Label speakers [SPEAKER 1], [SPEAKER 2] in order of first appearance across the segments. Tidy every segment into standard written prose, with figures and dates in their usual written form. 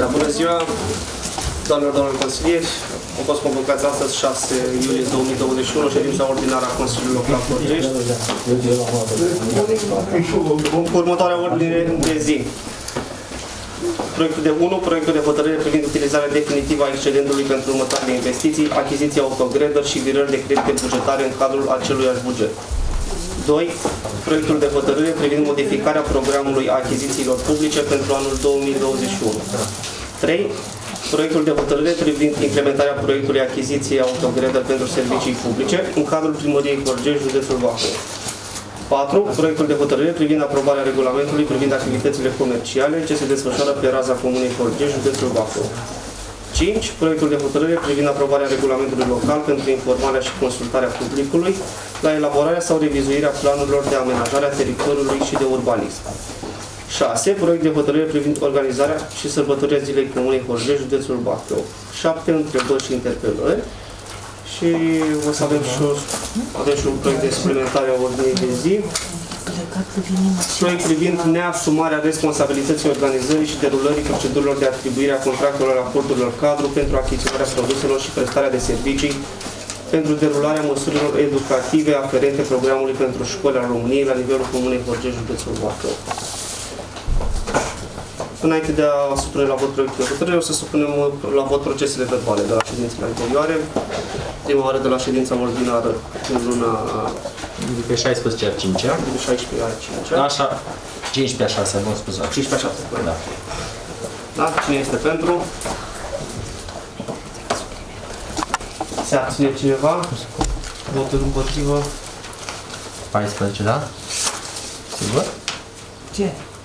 [SPEAKER 1] Da, bună ziua, doamnelor, domnilor consilieri. Am fost convocați astăzi, 6 iulie 2021, ședința ordinară a Consiliului Local Corgești. Următoarea ordine de zi. Proiectul de 1. Proiectul de hotărâre privind utilizarea definitivă a excedentului pentru următoarele investiții, achiziția autogredări și virări de credite bugetare în cadrul aceluiași buget. 2. Proiectul de hotărâre privind modificarea programului achizițiilor publice pentru anul 2021. 3. Proiectul de hotărâre privind implementarea proiectului achiziției autogredări pentru servicii publice în cadrul Primăriei Corgești, județul Bacău. 4. Proiectul de hotărâre privind aprobarea regulamentului privind activitățile comerciale ce se desfășoară pe raza Comunei Corgești, județul Bacău. 5. Proiectul de hotărâre privind aprobarea regulamentului local pentru informarea și consultarea publicului la elaborarea sau revizuirea planurilor de amenajare a teritoriului și de urbanism. 6. Proiect de hotărâre privind organizarea și sărbătorirea Zilei Comunei Corgești, județul Bacău. 7. Întrebări și interpelări. Și o să avem și un proiect de suplimentare a ordinii de zi. Proiect privind neasumarea responsabilității organizării și derulării procedurilor de atribuire a contractelor acordurilor cadru pentru achiziționarea produselor și prestarea de servicii pentru derularea măsurilor educative aferente programului pentru școli al României la nivelul Comunei Corgești, județul Bacău. Înainte de a supune la vot proiectul de hotărâre, o să supunem la vot procesele verbale de la ședințele anterioare. Prima oară de la ședința ordinară în luna...
[SPEAKER 2] Pe 16 a 5-a.
[SPEAKER 1] Din 16 a 5-a.
[SPEAKER 2] Da, așa. 15 a 6, nu scuzați.
[SPEAKER 1] 15 a 6, corect.
[SPEAKER 2] Da.
[SPEAKER 1] Da? Cine este pentru? Se abține cineva? Votul împotrivă?
[SPEAKER 2] 14, da? Sigur?
[SPEAKER 3] Ce?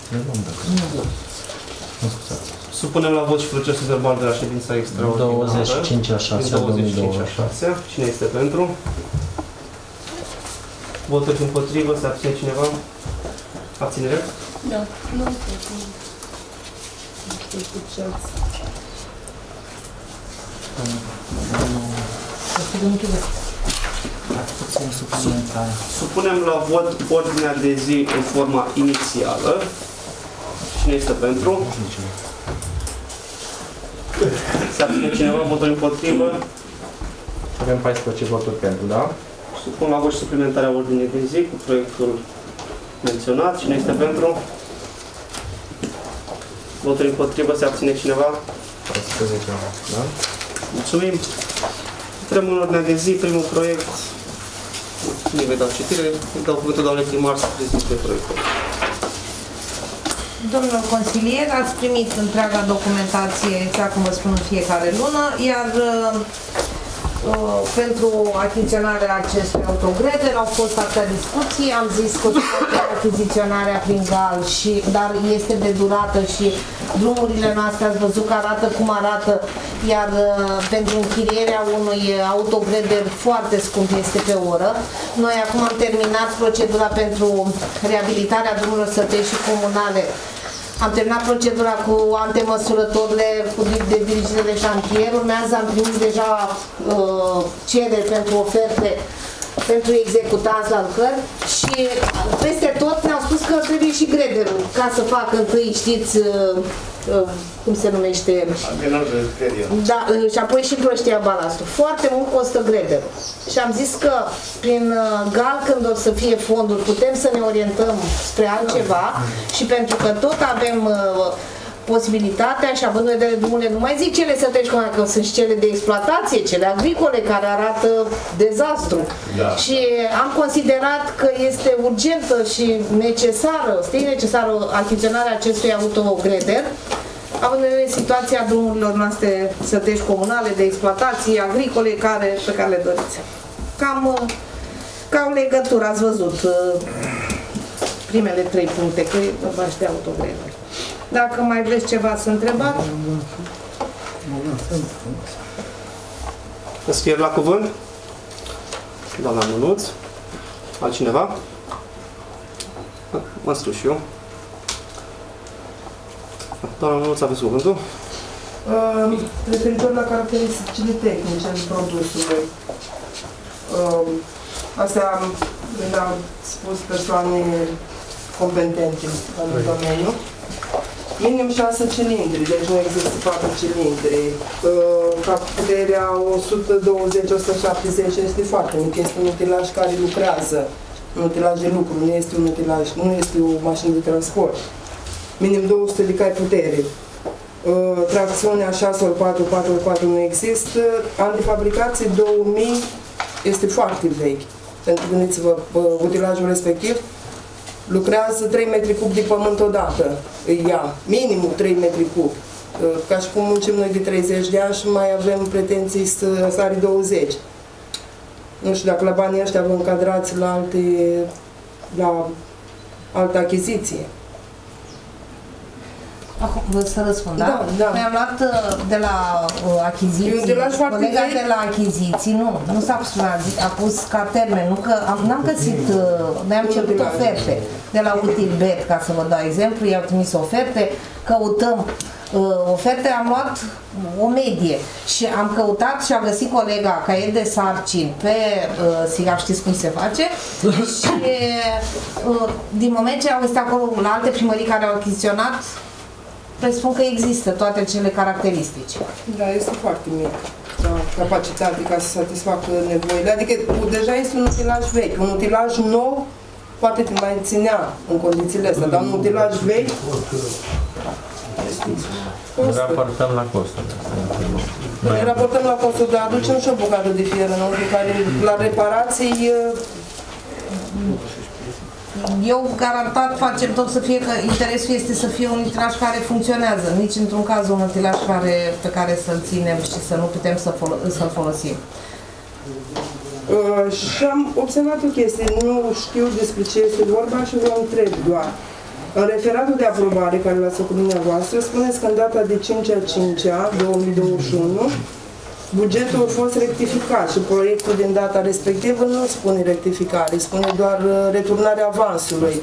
[SPEAKER 2] Nu scuzați.
[SPEAKER 1] Supunem la vot și procesul verbal de la ședința extraordinară.
[SPEAKER 2] 25 a 6,
[SPEAKER 1] 25 a 6. Cine este pentru? Voturi împotrivă? Se abține cineva? Abținere?
[SPEAKER 3] Da. Nu.
[SPEAKER 1] Supunem la vot ordinea de zi în forma inițială. Cine este pentru? Se abține cineva? Voturi împotrivă?
[SPEAKER 2] Avem 14 voturi pentru, da?
[SPEAKER 1] Supun la vot și suplimentarea ordinii de zi cu proiectul menționat. Cine este pentru? Voturi împotrivă? Se abține cineva?
[SPEAKER 2] 14, da?
[SPEAKER 1] Mulțumim. Intrăm în ordinea de zi, primul proiect. Nu vei da citire, îi dau cuvântul doamnei primar să prezinte proiectul.
[SPEAKER 3] Domnul consilier, ați primit întreaga documentație, exact cum vă spun, în fiecare lună, iar pentru achiziționarea acestui autogreder au fost atâtea discuții, am zis că achiziționarea prin GAL, dar este de durată și drumurile noastre ați văzut că arată cum arată, iar pentru închirierea unui autogreder foarte scump este pe oră. Noi acum am terminat procedura pentru reabilitarea drumurilor sătești și comunale. Am terminat procedura cu antemăsurătorile de dirigire de șantier, urmează, am primit deja cereri pentru oferte pentru executați la lucrări și peste tot ne-au spus că trebuie și grederul ca să facă întâi, știți, cum se numește? Da, și apoi și plăștia balastul. Foarte mult costă grederul. Și am zis că prin GAL, când o să fie fonduri, putem să ne orientăm spre altceva și pentru că tot avem posibilitatea și având în vedere drumurile, nu mai zic cele sătești, că sunt și cele de exploatație, cele agricole, care arată dezastru. Da. Și am considerat că este urgentă și necesară, necesară achiziționarea acestui autogreder, având în vedere situația drumurilor noastre sătești comunale, de exploatații agricole pe care le doriți. Ca o legătură, ați văzut primele 3 puncte, că e vorba și de autogreder. Dacă mai vreți ceva să întrebați?
[SPEAKER 1] Înscrieri la cuvânt? Doamna Mânuț. Altcineva? Mă scriu și eu. Doamna Mânuț, aveți cuvântul?
[SPEAKER 4] Referitor la caracteristicile tehnice ale produsului. Astea le-au spus persoane competente în domeniu. Minim 6 cilindri, deci nu există 4 cilindri. Puterea 120-170 este foarte mic, este un utilaj care lucrează, un utilaj de lucru, nu este un utilaj, nu este o mașină de transport. Minim 200 de cai putere. Tracțiunea 6x4x4x4 nu există. An de fabricație 2000 este foarte vechi. Pentru că gândiți-vă, utilajul respectiv lucrează 3 metri cub de pământ odată. Îi ia minimum 3 metri cub. Ca și cum muncim noi de 30 de ani și mai avem pretenții să sari 20. Nu știu dacă la banii ăștia vă încadrați la altă achiziție.
[SPEAKER 3] Acum, să răspund, da?
[SPEAKER 4] Da.
[SPEAKER 3] Mi-am luat de la achiziții, colega de la achiziții, nu s-a pus la, a pus ca termen, nu că n-am găsit, noi am cerut oferte de la Utilbet, ca să vă dau exemplu, i-au trimis oferte, căutăm oferte, am luat o medie și am căutat și am găsit colega caiet de sarcini pe SIGAP, știți cum se face, și din moment ce au găsit acolo la alte primării care au achiziționat, presupun că există toate cele caracteristici.
[SPEAKER 4] Da, este foarte mic. Da, capacitate ca să satisfacă nevoile. Adică deja este un utilaj vechi. Un utilaj nou poate te mai ținea în condițiile astea, dar un utilaj vechi...
[SPEAKER 2] Ne raportăm la costuri.
[SPEAKER 4] Noi raportăm la costuri, dar aducem și o bucată de fier înăuntru care la reparații...
[SPEAKER 3] Eu garantat facem tot să fie, că interesul este să fie un utilaj care funcționează, nici într-un caz un utilaj pe care să-l ținem și să nu putem să-l folosim.
[SPEAKER 4] Și am observat o chestie, nu știu despre ce este vorba și vă întreb doar. În referatul de aprobare care l-ați făcut dumneavoastră, spuneți că în data de 5/5/2021 bugetul a fost rectificat și proiectul din data respectivă nu spune rectificare, spune doar returnarea avansului.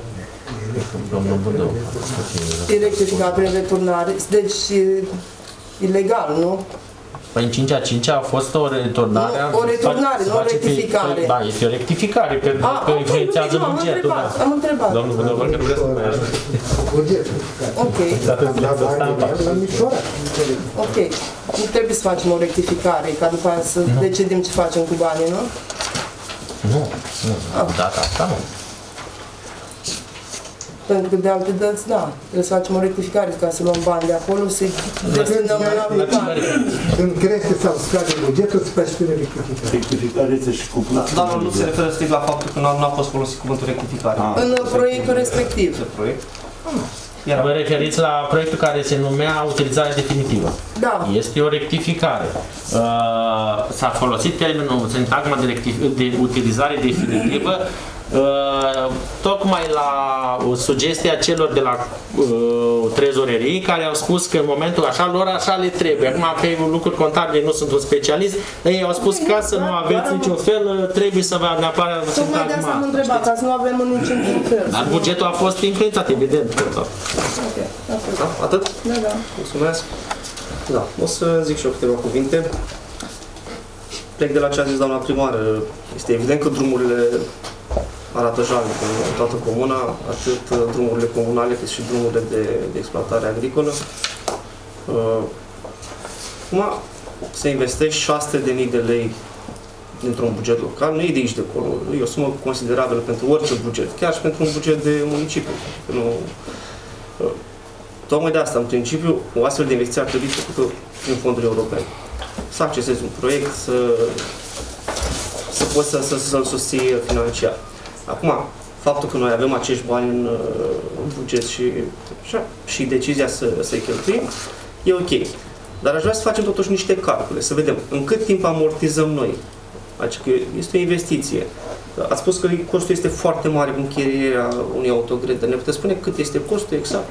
[SPEAKER 4] E rectificat prin returnare, deci ilegal, nu?
[SPEAKER 2] Păi în 5/5 a fost o returnare.
[SPEAKER 4] Nu, o returnare, nu o rectificare.
[SPEAKER 2] Da, este o rectificare, pentru că influențează bugetul.
[SPEAKER 4] Am întrebat.
[SPEAKER 2] Domnul Vândăvăr, că vreau să mai ajute.
[SPEAKER 4] Ok. Ok. Nu trebuie să facem o rectificare, ca după aia să decidem ce facem cu banii, nu?
[SPEAKER 2] Nu. Data asta nu.
[SPEAKER 4] Pentru că de alte dăți, da, trebuie să facem o rectificare ca să luăm bani de acolo, să-i destinăm la aplicare.
[SPEAKER 5] Când crește sau scade bugetul, se face prin rectificare.
[SPEAKER 6] Rectificare este și cu plus.
[SPEAKER 1] Dar nu se referă strict la faptul că nu a fost folosit cuvântul rectificare.
[SPEAKER 4] În proiectul respectiv.
[SPEAKER 1] Proiect?
[SPEAKER 2] Vă referiți la proiectul care se numea utilizare definitivă.
[SPEAKER 4] Da.
[SPEAKER 2] Este o rectificare. S-a folosit termenul, sintagma de utilizare definitivă, tocmai la sugestia celor de la trezorerii care au spus că în momentul așa, lor așa le trebuie. Acum că lucruri contabile nu sunt un specialist, ei au spus ca să nu aveți niciun fel, trebuie să vă neapărat
[SPEAKER 4] sintagma. Tocmai de asta am întrebat, ca să nu avem niciun fel.
[SPEAKER 2] Dar bugetul a fost influențat, evident.
[SPEAKER 4] Ok,
[SPEAKER 1] da, atât?
[SPEAKER 4] Da.
[SPEAKER 1] Mulțumesc. Da, o să zic și eu câteva cuvinte. Plec de la ce a zis doamna primară. Este evident că drumurile arată jalnic în toată comuna, atât drumurile comunale cât și drumurile de exploatare agricolă. Acum se investește 600.000 de lei dintr-un buget local, nu e de aici de acolo, e o sumă considerabilă pentru orice buget, chiar și pentru un buget de municipiu. Tocmai de asta, în principiu, o astfel de investiție ar trebui făcută prin fonduri europene. Să accesezi un proiect, să poți să-l susții financiar. Acum, faptul că noi avem acești bani în buget și decizia să-i cheltuim, e ok. Dar aș vrea să facem totuși niște calcule, să vedem în cât timp amortizăm noi. Adică este o investiție. Ați spus că costul este foarte mare cu închirierea unui autogred. Ne puteți spune cât este costul exact?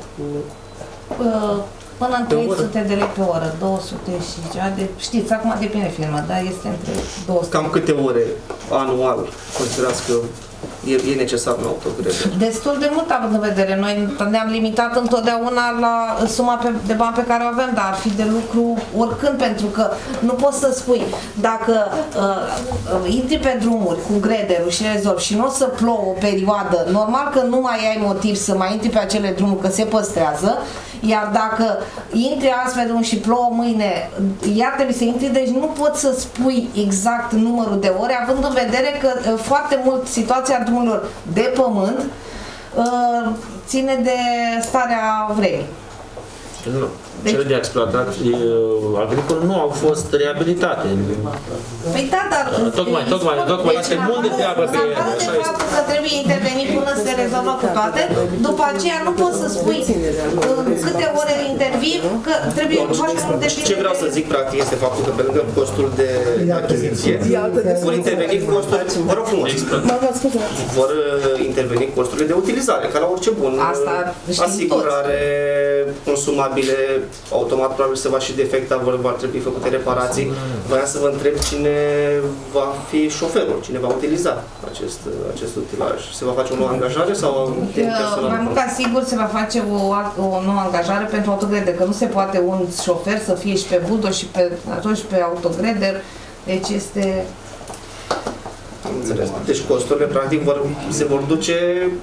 [SPEAKER 3] Până în 300 de lei pe oră, 200 și ceva, știți, acum depinde firma, dar este între 200.
[SPEAKER 1] Cam câte ore anual considerați că e necesar un autogredă.
[SPEAKER 3] Destul de mult având în vedere. Noi ne-am limitat întotdeauna la suma de bani pe care o avem, dar ar fi de lucru oricând, pentru că nu poți să spui, dacă intri pe drumuri cu grederul și rezolvi și nu o să plouă o perioadă, normal că nu mai ai motiv să mai intri pe acele drumuri, că se păstrează, iar dacă intri azi pe drum și plouă mâine, iar trebuie să intri, deci nu poți să spui exact numărul de ore, având în vedere că foarte mult situația drumurilor de pământ ține de starea vremii.
[SPEAKER 2] Nu. Cele de exploatat agricol nu au fost reabilitate.
[SPEAKER 3] Păi da, dar
[SPEAKER 2] tocmai este mult de treabă pe ele.
[SPEAKER 3] De faptul că trebuie intervenit până să se rezolvă cu toate, după aceea nu poți să spui câte ore intervii, că trebuie foarte mult de timp.
[SPEAKER 1] Ce vreau să zic practic este faptul că pe lângă costul de achiziție vor interveni costuri, vă rog frumos, vor interveni costurile de utilizare, ca la orice bun, asigurare, consumabile, automat probabil se va și defecta, vor trebui făcute reparații. Voiam să vă întreb cine va fi șoferul, cine va utiliza acest utilaj. Se va face o nouă angajare sau
[SPEAKER 3] mai mult ca sigur se va face o nouă angajare pentru autogreder, că nu se poate un șofer să fie și pe buldo și pe autogreder, deci este...
[SPEAKER 1] Înțeles. Deci costurile practic se vor duce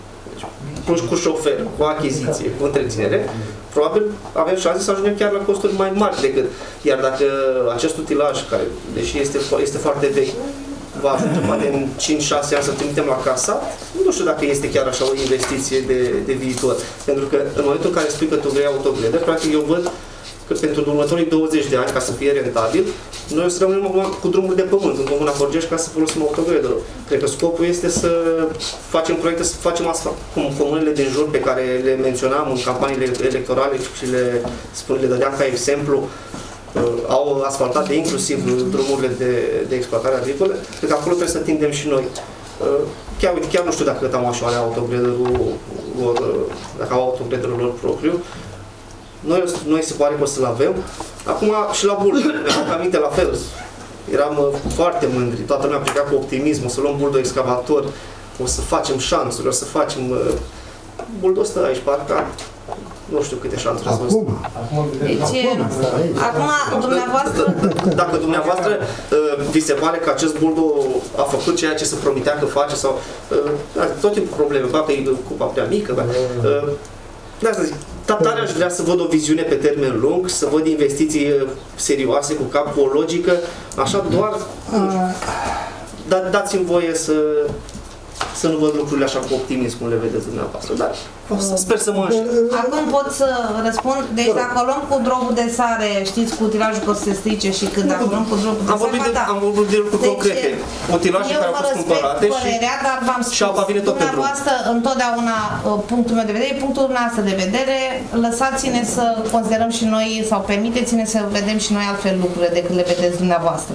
[SPEAKER 1] cu șofer, cu achiziție, cu întreținere. Probabil avem șanse să ajungem chiar la costuri mai mari decât. Iar dacă acest utilaj, care deși este foarte vechi, va ajunge poate în 5-6 ani să trimitem la casa, nu știu dacă este chiar așa o investiție de viitor. Pentru că în momentul în care spui că tu vrei autogreder, practic eu văd că pentru următorii 20 de ani, ca să fie rentabil, noi o să rămânem cu drumuri de pământ în Comuna Horgești ca să folosim autogrederul. Cred că scopul este să facem proiecte, să facem asfalt, cum comunele din jur pe care le menționam în campaniile electorale și le dădeam ca exemplu, au asfaltate inclusiv drumurile de exploatare agricolă. Cred că acolo trebuie să tindem și noi. Chiar nu știu dacă Tămașul are autogrederul lor, dacă au autogrederul lor propriu. Noi se pare că o să-l avem. Acum și la buldo, mi-am aminte la fel. Eram foarte mândri, toată lumea pleca cu optimism, o să luăm buldo excavator, o să facem șanțuri, o să facem... Buldo stă aici, parcă nu știu câte șanțuri ați văzut.
[SPEAKER 3] Deci, acum, dumneavoastră...
[SPEAKER 1] Dacă dumneavoastră vi se pare că acest buldo a făcut ceea ce se promitea că face sau... tot timpul probleme, că e cupa prea mică, da, să zic, tare aș vrea să văd o viziune pe termen lung, să văd investiții serioase, cu cap, cu o logică, așa doar, dar dați-mi voie să nu văd lucrurile așa cu optimism cum le vedeți dumneavoastră, dar sper să mă înșel.
[SPEAKER 3] Acum pot să răspund, deci dacă luăm cu drogul de sare, știți cu utilajul că o să se strice și când dacă luăm cu drogul de sare,
[SPEAKER 1] am vorbit de lucruri concrete, utilaje care au fost cumpărate
[SPEAKER 3] părerea, dar v-am spus, dumneavoastră întotdeauna punctul meu de vedere, punctul dumneavoastră de vedere, lăsați-ne să considerăm și noi sau permiteți-ne să vedem și noi altfel lucrurile decât le vedeți dumneavoastră.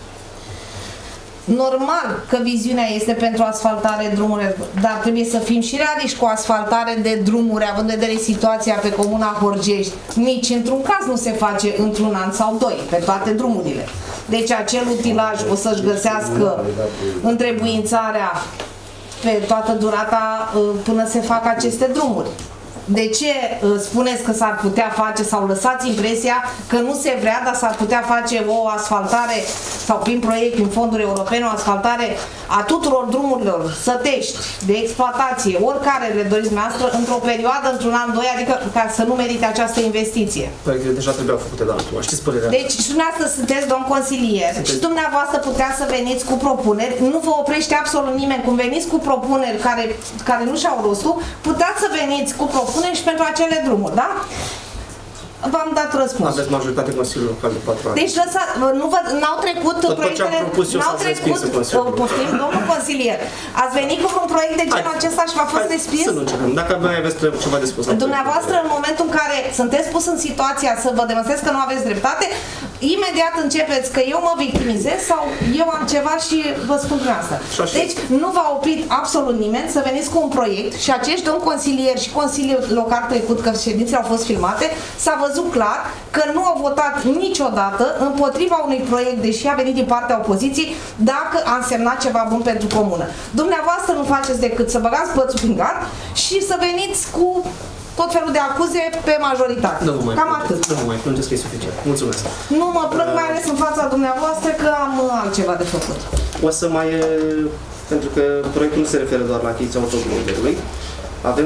[SPEAKER 3] Normal că viziunea este pentru asfaltare drumurilor, dar trebuie să fim și realiști cu asfaltare de drumuri, având în vedere situația pe Comuna Horgești. Nici într-un caz nu se face într-un an sau doi, pe toate drumurile. Deci acel utilaj o să-și găsească întrebuințarea pe toată durata până se fac aceste drumuri. De ce spuneți că s-ar putea face sau lăsați impresia că nu se vrea, dar s-ar putea face o asfaltare sau prin proiect, prin fonduri europene, o asfaltare a tuturor drumurilor sătești, de exploatație, oricare le doriți dumneavoastră, într-o perioadă, într-un an, doi, adică ca să nu merite această investiție?
[SPEAKER 1] Proiectele deja trebuiau făcute, dar nu știți părerea.
[SPEAKER 3] Deci și dumneavoastră sunteți domn consilier și dumneavoastră putea să veniți cu propuneri, nu vă oprește absolut nimeni, cum veniți cu propuneri care nu și-au rostul, puteți să veniți cu propuneri și pentru acele drumuri, da? V-am dat răspuns.
[SPEAKER 1] Aveți majoritate Consiliul Local de 4 ani.
[SPEAKER 3] Deci n-au trecut proiectele, n-au trecut, poftim, domnul consilier, ați venit cu un proiect de genul acesta și v-a fost respins?
[SPEAKER 1] Să nu începem. Dacă mai aveți ceva de spus.
[SPEAKER 3] Dumneavoastră, în momentul în care sunteți pus în situația să vă demonstrez că nu aveți dreptate, imediat începeți că eu mă victimizez sau eu am ceva și vă spun prin asta. Deci nu v-a oprit absolut nimeni să veniți cu un proiect și acești domn consilier și consiliul local trecut, că ședințele au fost filmate, s-a văzut clar că nu au votat niciodată împotriva unui proiect, deși a venit din partea opoziției, dacă a însemnat ceva bun pentru comună. Dumneavoastră nu faceți decât să băgați bățul prin gard și să veniți cu tot felul de acuze pe majoritate. Cam atât.
[SPEAKER 1] Nu vă mai plângeți că e suficient. Mulțumesc.
[SPEAKER 3] Nu mă plâng, mai ales în fața dumneavoastră, că am altceva de făcut.
[SPEAKER 1] O să mai... Pentru că proiectul nu se referă doar la achiziția autogriderului. Avem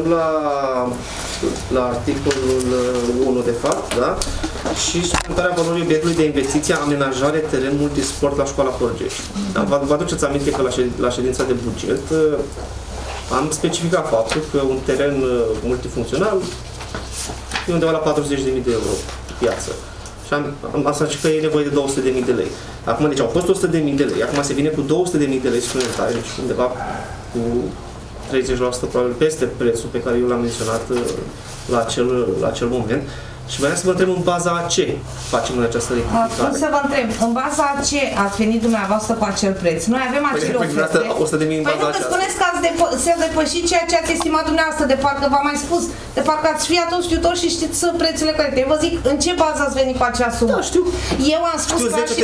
[SPEAKER 1] la articolul 1, de fapt, da? Și suportarea valorii obiectului de investiție, amenajare, teren multisport la școala Horgești. Da? Vă aduceți aminte că la ședința de buget am specificat faptul că un teren multifuncțional e undeva la 40.000 de euro piață. Și am zis că e nevoie de 200.000 de lei. Acum, deci au fost 100.000 de lei, acum se vine cu 200.000 de lei suplimentare, deci undeva cu 30% probabil peste prețul pe care eu l-am menționat la acel moment. Și vreau să vă întreb în baza a ce facem în această rectificare.
[SPEAKER 3] Cum să vă întreb, în baza a ce ați venit dumneavoastră cu acel preț? Noi avem acele oferte.
[SPEAKER 1] 100.000 în baza
[SPEAKER 3] nu, că spuneți că ați depășit ceea ce ați estimat dumneavoastră, de parcă v-am mai spus, de parcă ați fi atunci știutor și știți prețurile corecte. Eu vă zic, în ce bază ați venit cu acea sumă?
[SPEAKER 1] Da, știu.
[SPEAKER 3] Eu am spus ca și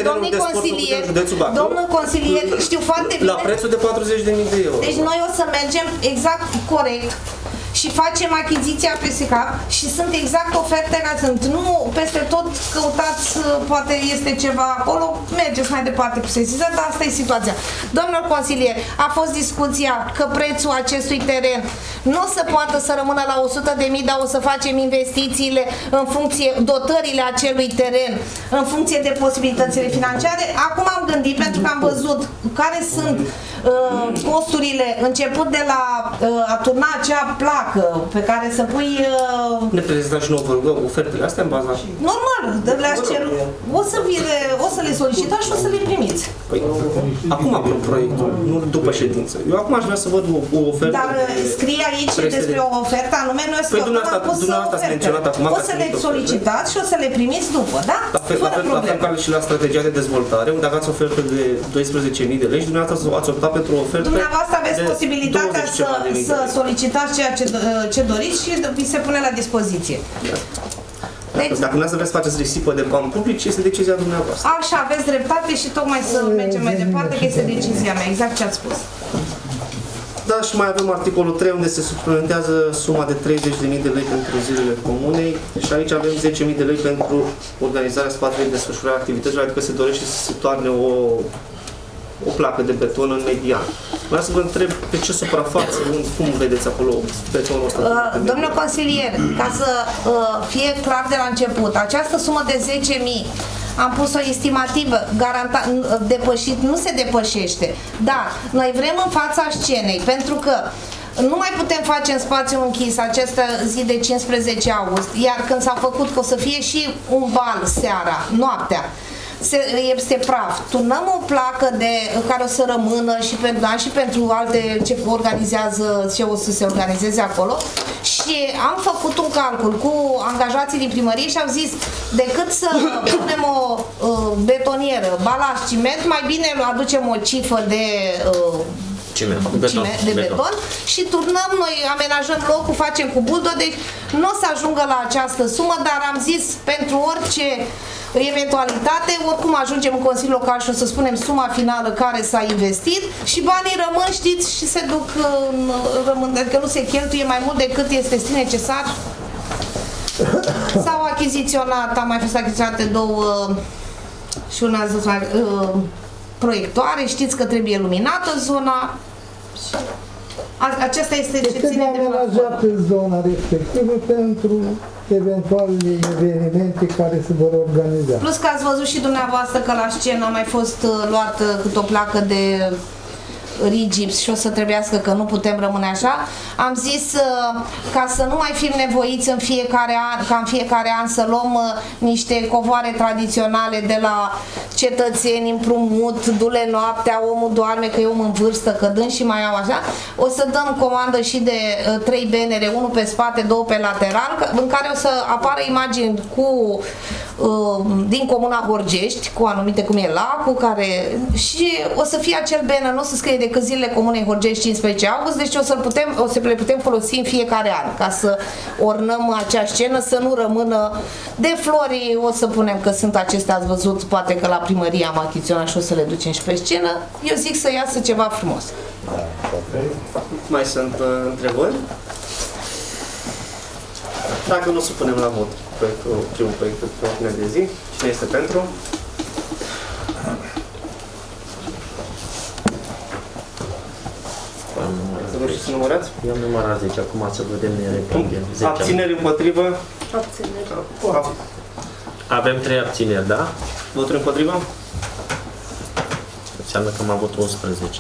[SPEAKER 3] domnul consilier, știu foarte bine.
[SPEAKER 1] La prețul de 40.000 de euro.
[SPEAKER 3] Deci noi o să mergem exact corect și facem achiziția peste cap și sunt exact oferte care sunt. Nu peste tot căutați, poate este ceva acolo, mergeți mai departe cu sesizarea, dar asta e situația. Domnul consilier, a fost discuția că prețul acestui teren nu o să poată să rămână la 100.000, dar o să facem investițiile în funcție, dotările acelui teren, în funcție de posibilitățile financiare. Acum am gândit, pentru că am văzut care sunt costurile, început de la a turna acea placă pe care să pui...
[SPEAKER 1] Ne prezentați și nouă, vă rugăm, ofertele astea în baza...
[SPEAKER 3] Normal, le-aș cer. O să le solicitați și o să le primiți.
[SPEAKER 1] Păi, acum apără proiectul, nu după ședință. Eu acum aș vrea să văd o ofertă...
[SPEAKER 3] Dar scrie aici despre o ofertă, anume noi să
[SPEAKER 1] ați menționat acum...
[SPEAKER 3] O să le solicitați și o să le primiți după, da?
[SPEAKER 1] La fel ca și la strategia de dezvoltare, unde aveați ofertă de 12.000 de lei și dumneavoastră ați optat pentru o ofertă.
[SPEAKER 3] Dumneavoastră aveți posibilitatea să solicitați ceea ce doriți și vi se pune la dispoziție.
[SPEAKER 1] Deci, dacă nu vreți să faceți risipă de bani publici, este decizia dumneavoastră.
[SPEAKER 3] Așa, aveți dreptate și tocmai să mergem mai departe, că este decizia mea, exact ce ați spus.
[SPEAKER 1] Da, și mai avem articolul 3, unde se suplimentează suma de 30.000 de lei pentru zilele comunei și aici avem 10.000 de lei pentru organizarea spațiului de desfășurare activităților, adică se dorește să se toarne o placă de beton în median. Vreau să vă întreb pe ce suprafață, cum vedeți acolo betonul ăsta?
[SPEAKER 3] Domnule consilier, ca să fie clar de la început, această sumă de 10.000 am pus o estimativă, depășit, nu se depășește, dar noi vrem în fața scenei, pentru că nu mai putem face în spațiu închis această zi de 15 august, iar când s-a făcut că o să fie și un bal seara, noaptea, este praf. Turnăm o placă care o să rămână și pentru alte ce organizează, ce o să se organizeze acolo și am făcut un calcul cu angajații din primărie și au zis decât să punem o betonieră, balaj, ciment, mai bine aducem o cifră de beton și turnăm, noi amenajăm locul, facem cu buldozerul, deci nu o să ajungă la această sumă, dar am zis pentru orice eventualitate, oricum ajungem în Consiliul Local și o să spunem suma finală care s-a investit și banii rămân, știți, și se duc, adică nu se cheltuie mai mult decât este necesar. S-au achiziționat, am mai fost achiziționate două și una proiectoare, știți că trebuie luminată zona. Acesta este ce ține de
[SPEAKER 5] amenajat în zona respectivă pentru eventuale evenimente care se vor organiza.
[SPEAKER 3] Plus că ați văzut și dumneavoastră că la scenă a mai fost luată cât o placă de rigips și o să trebuiască că nu putem rămâne așa. Am zis ca să nu mai fim nevoiți în fiecare an să luăm niște covoare tradiționale de la cetățeni, împrumut, dule noaptea, omul doarme, că e om în vârstă, că dând și mai au așa. O să dăm comandă și de 3 benere, unul pe spate, 2 pe lateral, în care o să apară imagini cu din comuna Horgești, cu anumite cum e lacul, care și o să fie acel banner, nu o să scrie decât zilele comunei Horgești 15 august, deci o să le putem folosi în fiecare an, ca să ornăm acea scenă, să nu rămână de flori, o să punem că sunt acestea, ați văzut, poate că la primărie am achiziționat și o să le ducem și pe scenă, eu zic să iasă ceva frumos.
[SPEAKER 1] Mai sunt întrebări? Dacă nu supunem la vot primul proiect pe ordinea de zi, cine este pentru? Să vă să numărați?
[SPEAKER 2] Eu am numărat 10, acum să vedem ne repede.
[SPEAKER 1] Abțineri împotrivă?
[SPEAKER 3] Abțineri.
[SPEAKER 2] Avem 3 abțineri, da?
[SPEAKER 1] Voturi împotrivă?
[SPEAKER 2] Înseamnă că am avut 11.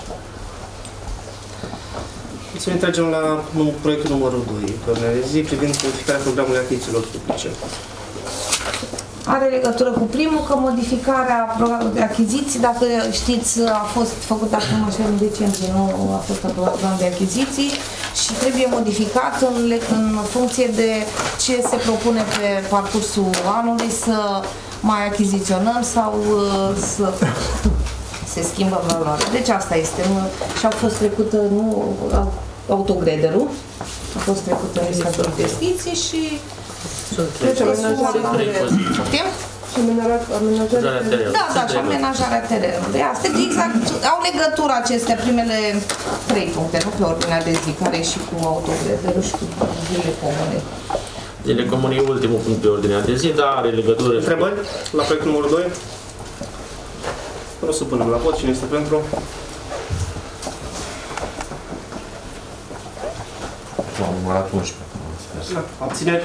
[SPEAKER 1] Să ne tragem la proiectul numărul 2, pe ordinea de zi, privind modificarea programului achizițiilor publice.
[SPEAKER 3] Are legătură cu primul, că modificarea programului de achiziții, dacă știți, a fost făcută acum așa în decembrie, nu a fost aprobat programul de achiziții și trebuie modificat în funcție de ce se propune pe parcursul anului, să mai achiziționăm sau să se schimbă valoarea. Deci asta este. Și a fost trecută, nu, autogrederul, a fost trecută în lista de investiții și Da, și amenajarea terenului. Asta exact, au legătură aceste primele 3 puncte, nu pe ordinea de zi, care e și cu autogrederul și cu zilele comune.
[SPEAKER 2] Zilele comune e ultimul punct pe ordinea de zi, dar are legătură.
[SPEAKER 1] Întrebări la proiectul numărul 2? O să punem la vot. Cine este pentru?
[SPEAKER 2] Am numărat 11.
[SPEAKER 1] Abțineri?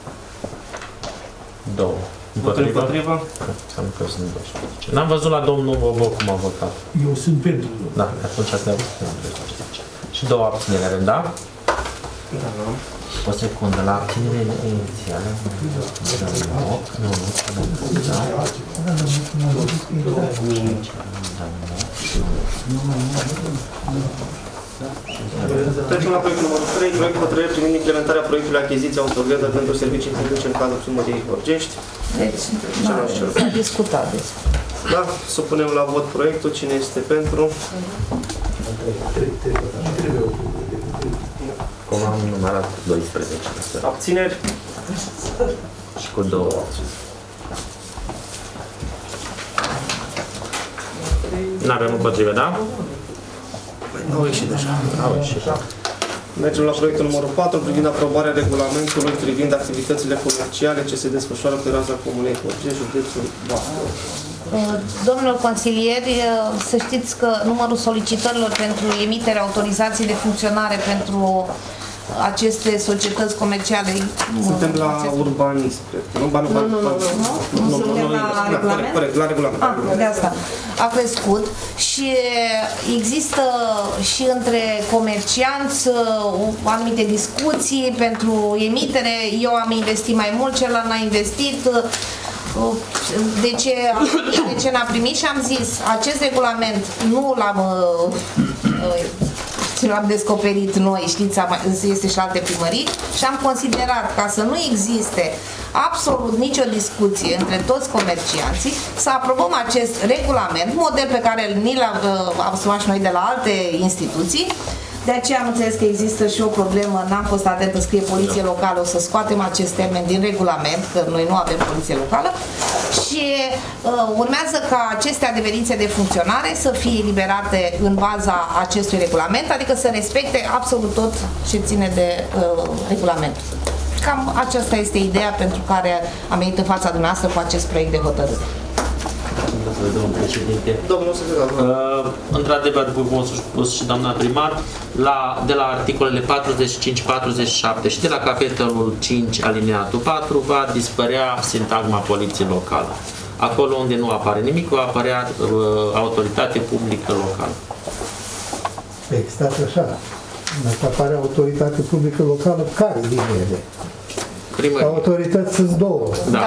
[SPEAKER 2] 2.
[SPEAKER 1] Împotrivă?
[SPEAKER 2] Înseamnă că sunt 12. N-am văzut la domnul Bobo cum a votat.
[SPEAKER 6] Eu sunt pentru.
[SPEAKER 2] Da, atunci ați avut 12. Și 2 abțineri avem, da?
[SPEAKER 1] Da.
[SPEAKER 2] O secundă, la abținere inițială.
[SPEAKER 1] Trecem la proiectul numărul 3, proiect hotărâre privind implementarea proiectului achiziție autogredă pentru servicii publice în cadrul primăriei Horgești.
[SPEAKER 3] Deci, s-a discutat despre.
[SPEAKER 1] Da, supunem la vot proiectul. Cine este pentru?
[SPEAKER 2] Cum am numărat 12.
[SPEAKER 1] Abțineri?
[SPEAKER 2] Și cu 2. N-avem împotrivă, da?
[SPEAKER 1] Au ieșit deja.
[SPEAKER 2] Au ieșit.
[SPEAKER 1] Mergem la proiectul numărul 4 privind aprobarea regulamentului privind activitățile comerciale ce se desfășoară pe raza comunei Horgești, județul Bacău.
[SPEAKER 3] Domnilor consilieri, să știți că numărul solicitărilor pentru emiterea autorizației de funcționare pentru aceste societăți comerciale.
[SPEAKER 1] Suntem la urbanism, cred. Nu,
[SPEAKER 3] suntem la regulament?
[SPEAKER 1] Corect, la regulament.
[SPEAKER 3] De asta. A crescut și există și între comercianți anumite discuții pentru emitere. Eu am investit mai mult, celălalt n-a investit. De ce n-a primit și am zis, acest regulament nu l-am descoperit noi, știți, este și alte primării și am considerat ca să nu existe absolut nicio discuție între toți comercianții, să aprobăm acest regulament, model pe care ni l-am asumat și noi de la alte instituții. De aceea am înțeles că există și o problemă, n-am fost atentă, scrie poliție locală, o să scoatem acest termen din regulament, că noi nu avem poliție locală și urmează ca aceste adeverințe de funcționare să fie eliberate în baza acestui regulament, adică să respecte absolut tot ce ține de regulament. Cam aceasta este ideea pentru care am venit în fața dumneavoastră cu acest proiect de hotărâre.
[SPEAKER 2] Domnul președinte.
[SPEAKER 1] Domnul secretar.
[SPEAKER 2] Într-adevăr, cum a spus și doamna primar, de la articolele 45-47 și de la capitolul 5 alineatul 4 va dispărea sintagma poliție locală. Acolo unde nu apare nimic, va apărea autoritate publică locală.
[SPEAKER 5] Exact așa. Dacă apare autoritate publică locală, care din ele? Autorități sunt două.
[SPEAKER 2] Da,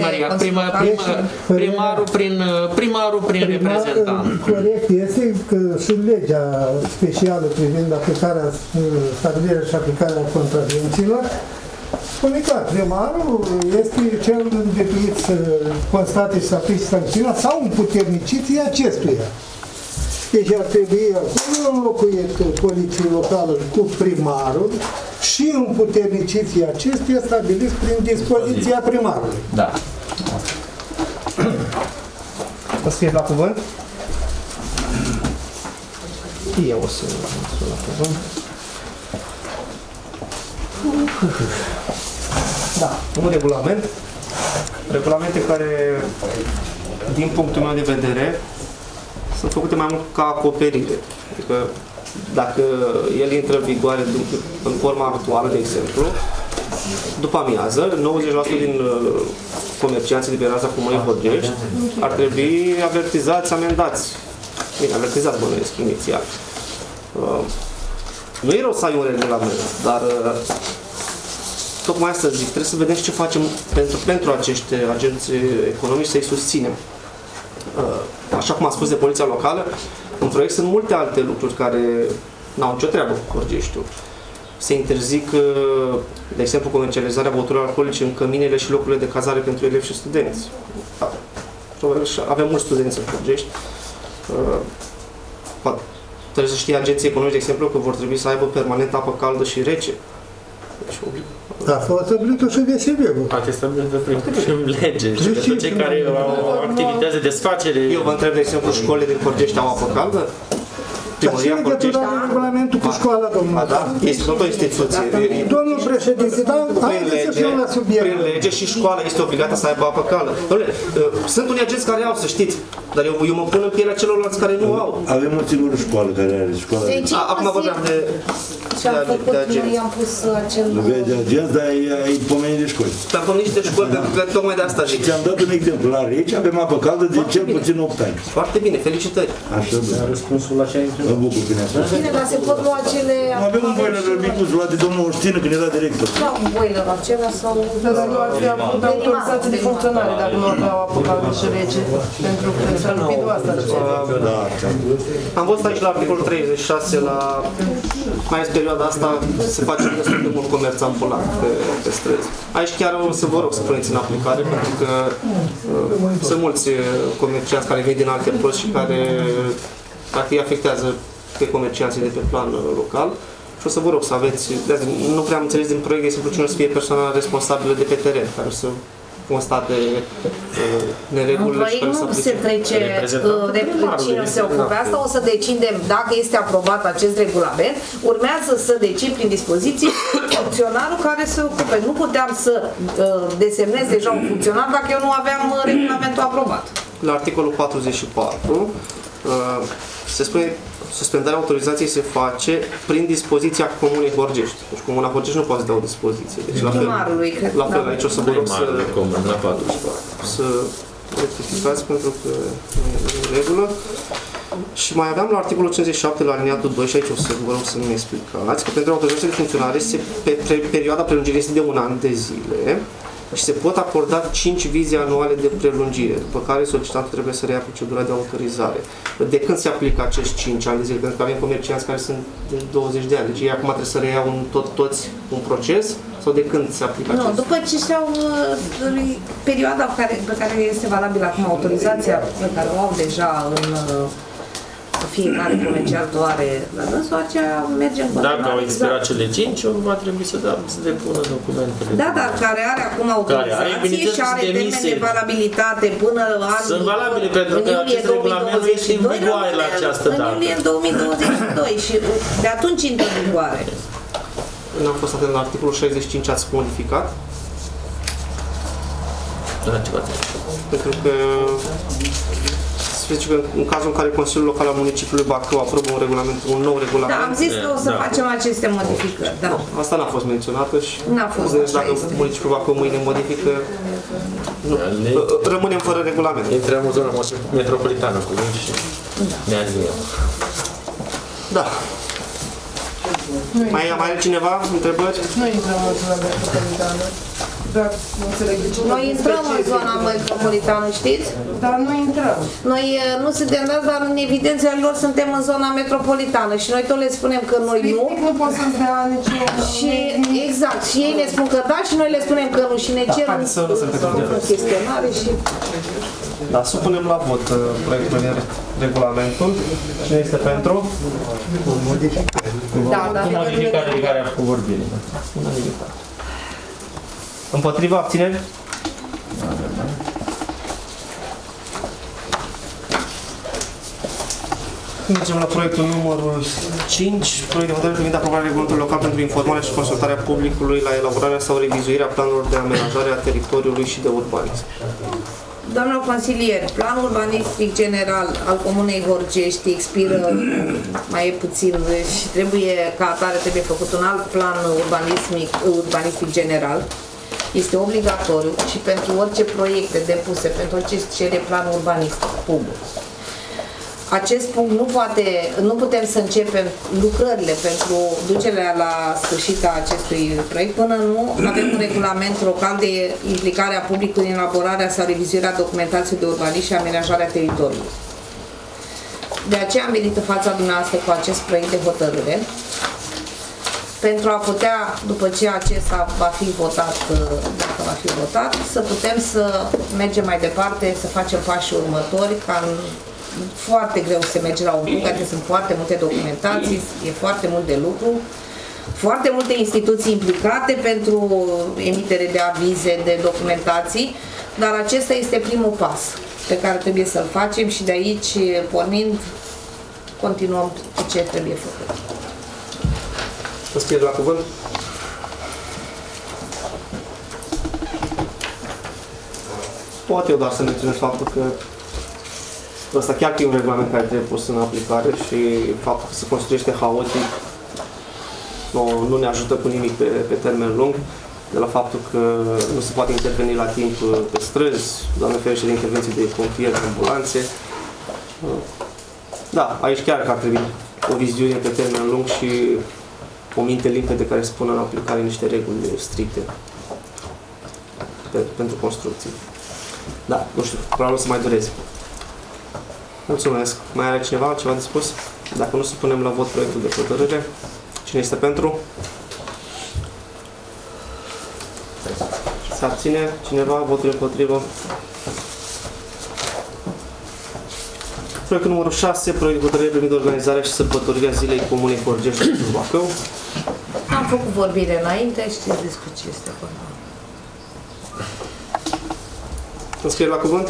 [SPEAKER 2] primarul prin reprezentant.
[SPEAKER 5] Corect este că și legea specială privind aplicarea, stabilirea și aplicarea contravențiilor Spune clar, primarul este cel îndetuit să constate și să aplice sancțiunea sau împuternicit acestuia. Deci ar trebui acolo înlocuit poliția locală cu primarul și împuterniciții acestuia stabiliți prin dispoziția primarului.
[SPEAKER 6] Da.
[SPEAKER 1] O să fie la cuvânt? Eu o să la cuvânt. Da, un regulament. Regulamente care, din punctul meu de vedere, sunt făcute mai mult ca acoperire. Adică, dacă el intră în vigoare în forma actuală, de exemplu, după amiază, 90% din comercianții de pe raza Comunei Horgești ar trebui avertizați, amendați. Bine, avertizați, bănuiesc, inițial. Nu e rău să ai un regulament, dar tocmai asta zic, trebuie să vedem și ce facem pentru acești agenți economici, să-i susținem. Așa cum a spus de poliția locală, în proiect sunt multe alte lucruri care n-au nicio treabă cu Horgeștiul. Se interzic, de exemplu, comercializarea băuturilor alcoolice în căminele și locurile de cazare pentru elevi și studenți. Avem mulți studenți în Horgești. Trebuie să știe agenții economici, de exemplu, că vor trebui să aibă permanent apă caldă și rece. Deci,
[SPEAKER 5] da, fost stabilit-o și DSB-ul.
[SPEAKER 2] Poate stabilit și în lege. Și pentru cei care au activități de desfacere.
[SPEAKER 1] Eu vă întreb, de exemplu, școlile din Horgești au apă caldă?
[SPEAKER 5] Primăria Horgești are regulamentul cu școala, domnul.
[SPEAKER 1] Da, este tot o instituție.
[SPEAKER 5] Domnul președinte, dar haideți să fiu la subiect.
[SPEAKER 1] Prin lege și școala este obligată să aibă apă caldă. Sunt unii agenți care au, să știți, dar eu mă pun în pielea celorlalți care nu au.
[SPEAKER 7] Avem o singură școală care are școala.
[SPEAKER 1] Acum vorbeam de agenți.
[SPEAKER 3] I-am pus acel...
[SPEAKER 7] Nu vei de agenți, dar ai pomenit de școli.
[SPEAKER 1] Am pomenit de școli, pentru că tocmai de asta zic.
[SPEAKER 7] Ți-am dat un exemplu. La Rece avem apă caldă de cel puțin 8 ani.
[SPEAKER 1] Foarte bine, felicitări.
[SPEAKER 7] Așa, da.
[SPEAKER 6] Răspunsul la ce ai întrebat.
[SPEAKER 7] Mă bucur bine așa.
[SPEAKER 3] Bine, dar se pot lua acele...
[SPEAKER 7] Avem un boiler micuț luat de domnul Oștină când era director.
[SPEAKER 3] Da, un boiler acela sau...
[SPEAKER 4] Dar nu ar fi avut autorizație de funcționare dacă nu aveau apă caldă și rece, pentru că s-a lupit asta.
[SPEAKER 1] Am văzut aici la articolul 36, mai ales perioada asta, se face destul de mult comerț ambulant pe străzi. Aici chiar o să vă rog să puneți în aplicare, pentru că sunt mulți comercianți care vin din alte părți și care practic afectează pe comercianții de pe plan local. Și o să vă rog să aveți, nu prea am înțeles din proiect, de exemplu, cine o să fie persoana responsabilă de pe teren, care o să constate neregulile și care să
[SPEAKER 3] nu se trece cine o se ocupe asta, o să decidem dacă este aprobat acest regulament, urmează să decid prin dispoziție funcționarul care se ocupe. Nu puteam să desemnez deja un funcționar dacă eu nu aveam regulamentul aprobat.
[SPEAKER 1] La articolul 44 se spune suspendarea autorizației se face prin dispoziția Comunei Horgești. Deci Comuna Horgești nu poate să dea o dispoziție. Deci la fel, aici o să vă rog să rectificați pentru că nu e în regulă. Și mai aveam la articolul 57 la aliniatul 2 și aici o să vă rog să-mi explicați că pentru autorizația de funcționare perioada prelungirii este de 1 an de zile și se pot acorda 5 vize anuale de prelungire, după care solicitantul trebuie să reia procedura de autorizare. De când se aplică acești 5 ani de zile? Pentru că avem comercianți care sunt de 20 de ani, deci ei acum trebuie să reia toți un proces sau de când se aplică acest?
[SPEAKER 3] Nu, după ce și-au perioada pe care este valabilă acum autorizația pe care o au deja în fiecare comercial doare la dânsul, aceea merge în continuare.
[SPEAKER 2] Dacă au expirat cele 5, va trebui să depună documentele.
[SPEAKER 3] Da, dar care are acum autorizație și are termen de valabilitate până anul
[SPEAKER 2] sunt valabile pentru că acest regulament este în vigoare la această dată.
[SPEAKER 3] În iulie 2022 și de atunci intră în vigoare.
[SPEAKER 1] N-am fost atent la articolul 65, ați modificat?
[SPEAKER 2] Da, ce v-ați
[SPEAKER 1] pentru că zice că în cazul în care Consiliul Local al Municipiului Bacău aprobă un nou regulament.
[SPEAKER 3] Da, am zis că o să facem aceste modificări. Da.
[SPEAKER 1] Asta n-a fost menționată și
[SPEAKER 3] n-a fost.
[SPEAKER 1] Dacă Municipiul Bacău mâine modifică, rămânem fără regulament.
[SPEAKER 2] Intrăm în zona metropolitană cu legi și ne aliniem.
[SPEAKER 1] Da. Mai are cineva întrebări?
[SPEAKER 4] Nu intrăm în zona metropolitană. Dar nu înțeleg de ce.
[SPEAKER 3] Noi intrăm în zona metropolitană, știți?
[SPEAKER 4] Dar nu intrăm.
[SPEAKER 3] Noi nu suntem dați, dar în evidenția lor suntem în zona metropolitană și noi tot le spunem că noi nu.
[SPEAKER 4] Nu pot să-ți dea niciun...
[SPEAKER 3] Și exact, și ei ne spun că da și noi le spunem că nu și ne cer chestionare și...
[SPEAKER 1] Da, supunem la vot proiectul de regulamentul. Cine este pentru?
[SPEAKER 3] Da, da,
[SPEAKER 2] Cu modificare de care a făcut vorbire.
[SPEAKER 1] Împotriva, abțineri? Mergem la proiectul numărul 5, proiect de hotărâre privind aprobarea regulamentului local pentru informarea și consultarea publicului la elaborarea sau revizuirea planurilor de amenajare a teritoriului și de urbanism.
[SPEAKER 3] Domnul consilier, planul urbanistic general al Comunei Horgești expiră mai e puțin și trebuie, ca atare, trebuie făcut un alt plan urbanistic general. Este obligatoriu și pentru orice proiecte depuse, pentru orice cere plan urbanistic public. Acest punct nu putem să începem lucrările pentru ducerea la sfârșit a acestui proiect până nu avem un regulament local de implicare a publicului în elaborarea sau revizuirea documentației de urbanism și amenajarea teritoriului. De aceea am venit în fața dumneavoastră cu acest proiect de hotărâre pentru a putea, după ce acesta va fi votat, dacă va fi votat, să putem să mergem mai departe, să facem pașii următori, ca foarte greu să merge la un punct, adică sunt foarte multe documentații, e foarte mult de lucru, foarte multe instituții implicate pentru emitere de avize, de documentații, dar acesta este primul pas pe care trebuie să-l facem și de aici, pornind, continuăm cu ce trebuie făcut.
[SPEAKER 1] Înscriere la cuvânt. Poate eu doar să menționez faptul că ăsta chiar că e un regulament care trebuie pus în aplicare și faptul că se construiește haotic nu ne ajută cu nimic pe termen lung, de la faptul că nu se poate interveni la timp pe străzi, Doamne ferește de intervenții de pompieri, de ambulanțe. Da, aici chiar că ar trebui o viziune pe termen lung și o minte limpede care să pună în aplicare niște reguli stricte pentru construcții. Da, nu știu, probabil o să mai dureze. Mulțumesc. Mai are cineva ceva de spus? Dacă nu, să punem la vot proiectul de hotărâre. Cine este pentru? Se abține cineva? Votul împotrivă? Proiectul numărul 6, proiect de hotărâre privind organizarea și sărbătorirea Zilei Comunei Horgești și Bacău.
[SPEAKER 3] Am făcut vorbire înainte, știți despre ce este vorba.
[SPEAKER 1] Înscriere la cuvânt?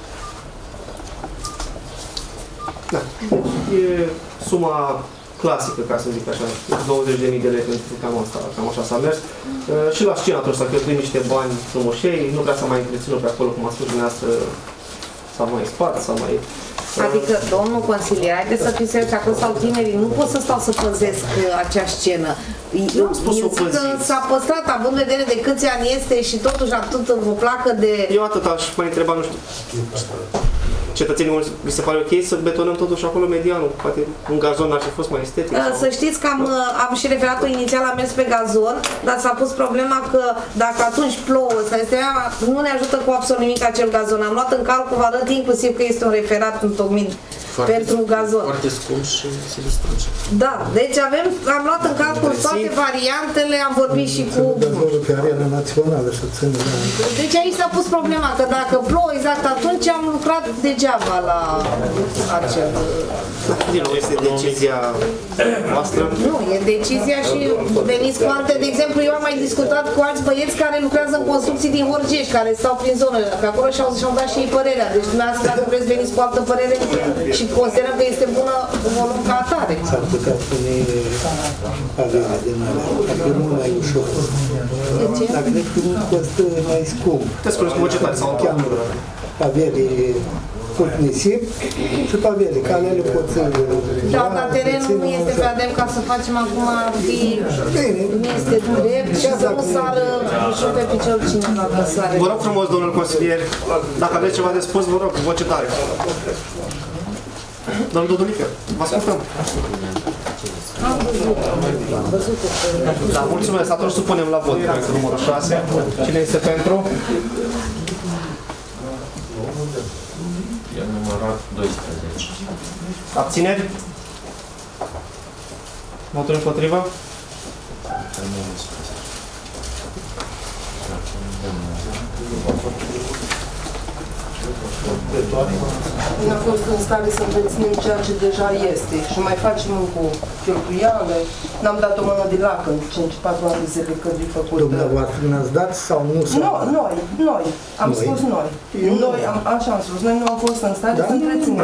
[SPEAKER 1] Da. E suma clasică, ca să zic așa, 20.000 de lei pentru cam așa s-a mers. Și la scenator s-a cheltuit niște bani frumoșei, nu vrea să mai întrețină pe acolo, cum a spus dumneavoastră, s-a mai spart, s-a mai...
[SPEAKER 3] Adică, domnul consilier, haideți să fiți serios, acolo stau tinerii, nu pot să stau să păzesc acea scenă.
[SPEAKER 1] Nu am spus să o păziți.
[SPEAKER 3] S-a păstrat, având în vedere de câți ani este și totuși atât vă placă de...
[SPEAKER 1] Eu atât aș mai întreba, nu știu, cetățenii mi se pare ok să betonăm totuși acolo medianul, poate un gazon ar fi fost mai estetic.
[SPEAKER 3] Să știți că am și referatul inițial, am mers pe gazon, dar s-a pus problema că dacă atunci plouă, nu ne ajută cu absolut nimic acel gazon. Am luat în calcul, vă arăt inclusiv că este un referat întocmit pentru gazon.
[SPEAKER 2] Foarte scump și se distrage.
[SPEAKER 3] Da, deci am luat în calcul toate variantele, am vorbit și cu...
[SPEAKER 5] Gazonul pe arena națională să țină.
[SPEAKER 3] Deci aici s-a pus problema, că dacă plouă exact atunci am lucrat degeaba la acel...
[SPEAKER 1] Din nou, este decizia voastră?
[SPEAKER 3] Nu, e decizia și veniți cu alte... De exemplu, eu am mai discutat cu alți băieți care lucrează în construcții din Horgești, care stau prin zonele, că acolo și-au dat și ei părerea. Deci dumneavoastră, dacă vreți, veniți cu altă părere și considerăm că este bună o luăm ca atare.
[SPEAKER 5] S-ar putea pune avere din alea, dacă e mult mai ușor.
[SPEAKER 3] De ce?
[SPEAKER 5] Dar cred că nu costă mai scump.
[SPEAKER 1] Te spuneți cu bugetare sau
[SPEAKER 5] cheamă avere tot nisip și pavele, că alea le pot să...
[SPEAKER 3] Da, dar terenul nu este pe adem ca să facem acum nu este drept și să nu sară ușor pe picior cineva că sare.
[SPEAKER 1] Vă rog frumos, domnul consilier, dacă aveți ceva de spus, vă rog, voce tare. Domnul Dudulică, vă ascultăm. Da, mulțumesc. Atunci supunem la vot proiectul numărul 6. Cine este pentru?
[SPEAKER 2] E numărat 12.
[SPEAKER 1] Abțineri? Voturi împotriva?
[SPEAKER 4] Nu a fost în stare să întreținem ceea ce deja este și mai facem încă o cheltuială. N-am dat o mână de lacă în 5-4 ani de zile că de făcut.
[SPEAKER 5] Dumneavoastră ne-ați dat sau nu?
[SPEAKER 4] Noi. Am spus noi. Așa am spus, noi nu am fost în stare să întreținem.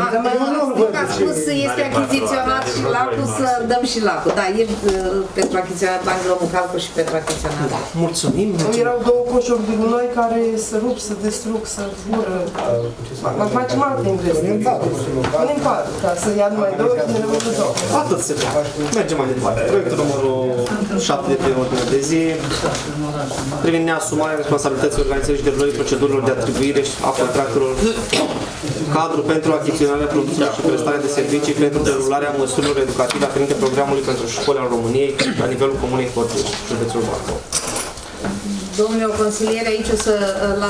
[SPEAKER 3] A spus este achiziționat și lacul, să dăm și lacul. Da, e pentru achiziționat bani luăm în calcul și pentru achiziționat.
[SPEAKER 1] Mulțumim.
[SPEAKER 4] Erau două coșuri de gunoi care se rup, se destrug, se zbură. Mai facem alte investiții. Punem patru, ca să ia numai două și ne rămân cu două.
[SPEAKER 1] Atât se face. Mergem mai departe. Proiectul numărul 7 de pe ordine de zi privind neasumarea responsabilității organizării și derulării procedurilor de atribuire a contractelor cadru pentru achiziționarea produselor și prestarea de servicii pentru derularea măsurilor educative aferente programului pentru școli al României la nivelul Comunei Forței, județul Bacău.
[SPEAKER 3] Domnule consilier, aici o să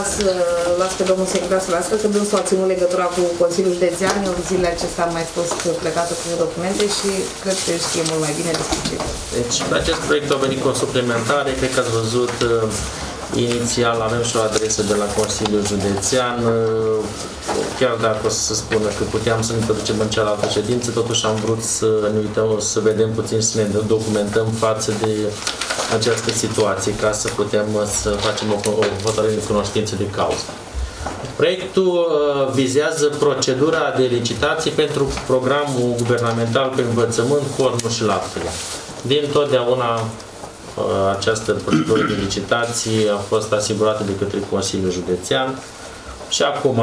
[SPEAKER 3] las pe domnul secretar să lasă, că dânsul a ținut legătura cu Consiliul Județean. Eu zilele acestea am mai fost plecată cu documente și cred că știe mult mai bine despre ce.
[SPEAKER 2] Deci, acest proiect a venit cu o suplimentare. Cred că ați văzut, inițial avem și o adresă de la Consiliul Județean. Chiar dacă o să se spună că puteam să ne ducem în cealaltă ședință, totuși am vrut să ne uităm, să vedem puțin, să ne documentăm față de această situație, ca să putem să facem o hotărâre de cunoștință de cauză. Proiectul vizează procedura de licitație pentru programul guvernamental pe învățământ, cornul și laptele. Din totdeauna această procedură de licitație a fost asigurată de către Consiliul Județean și acum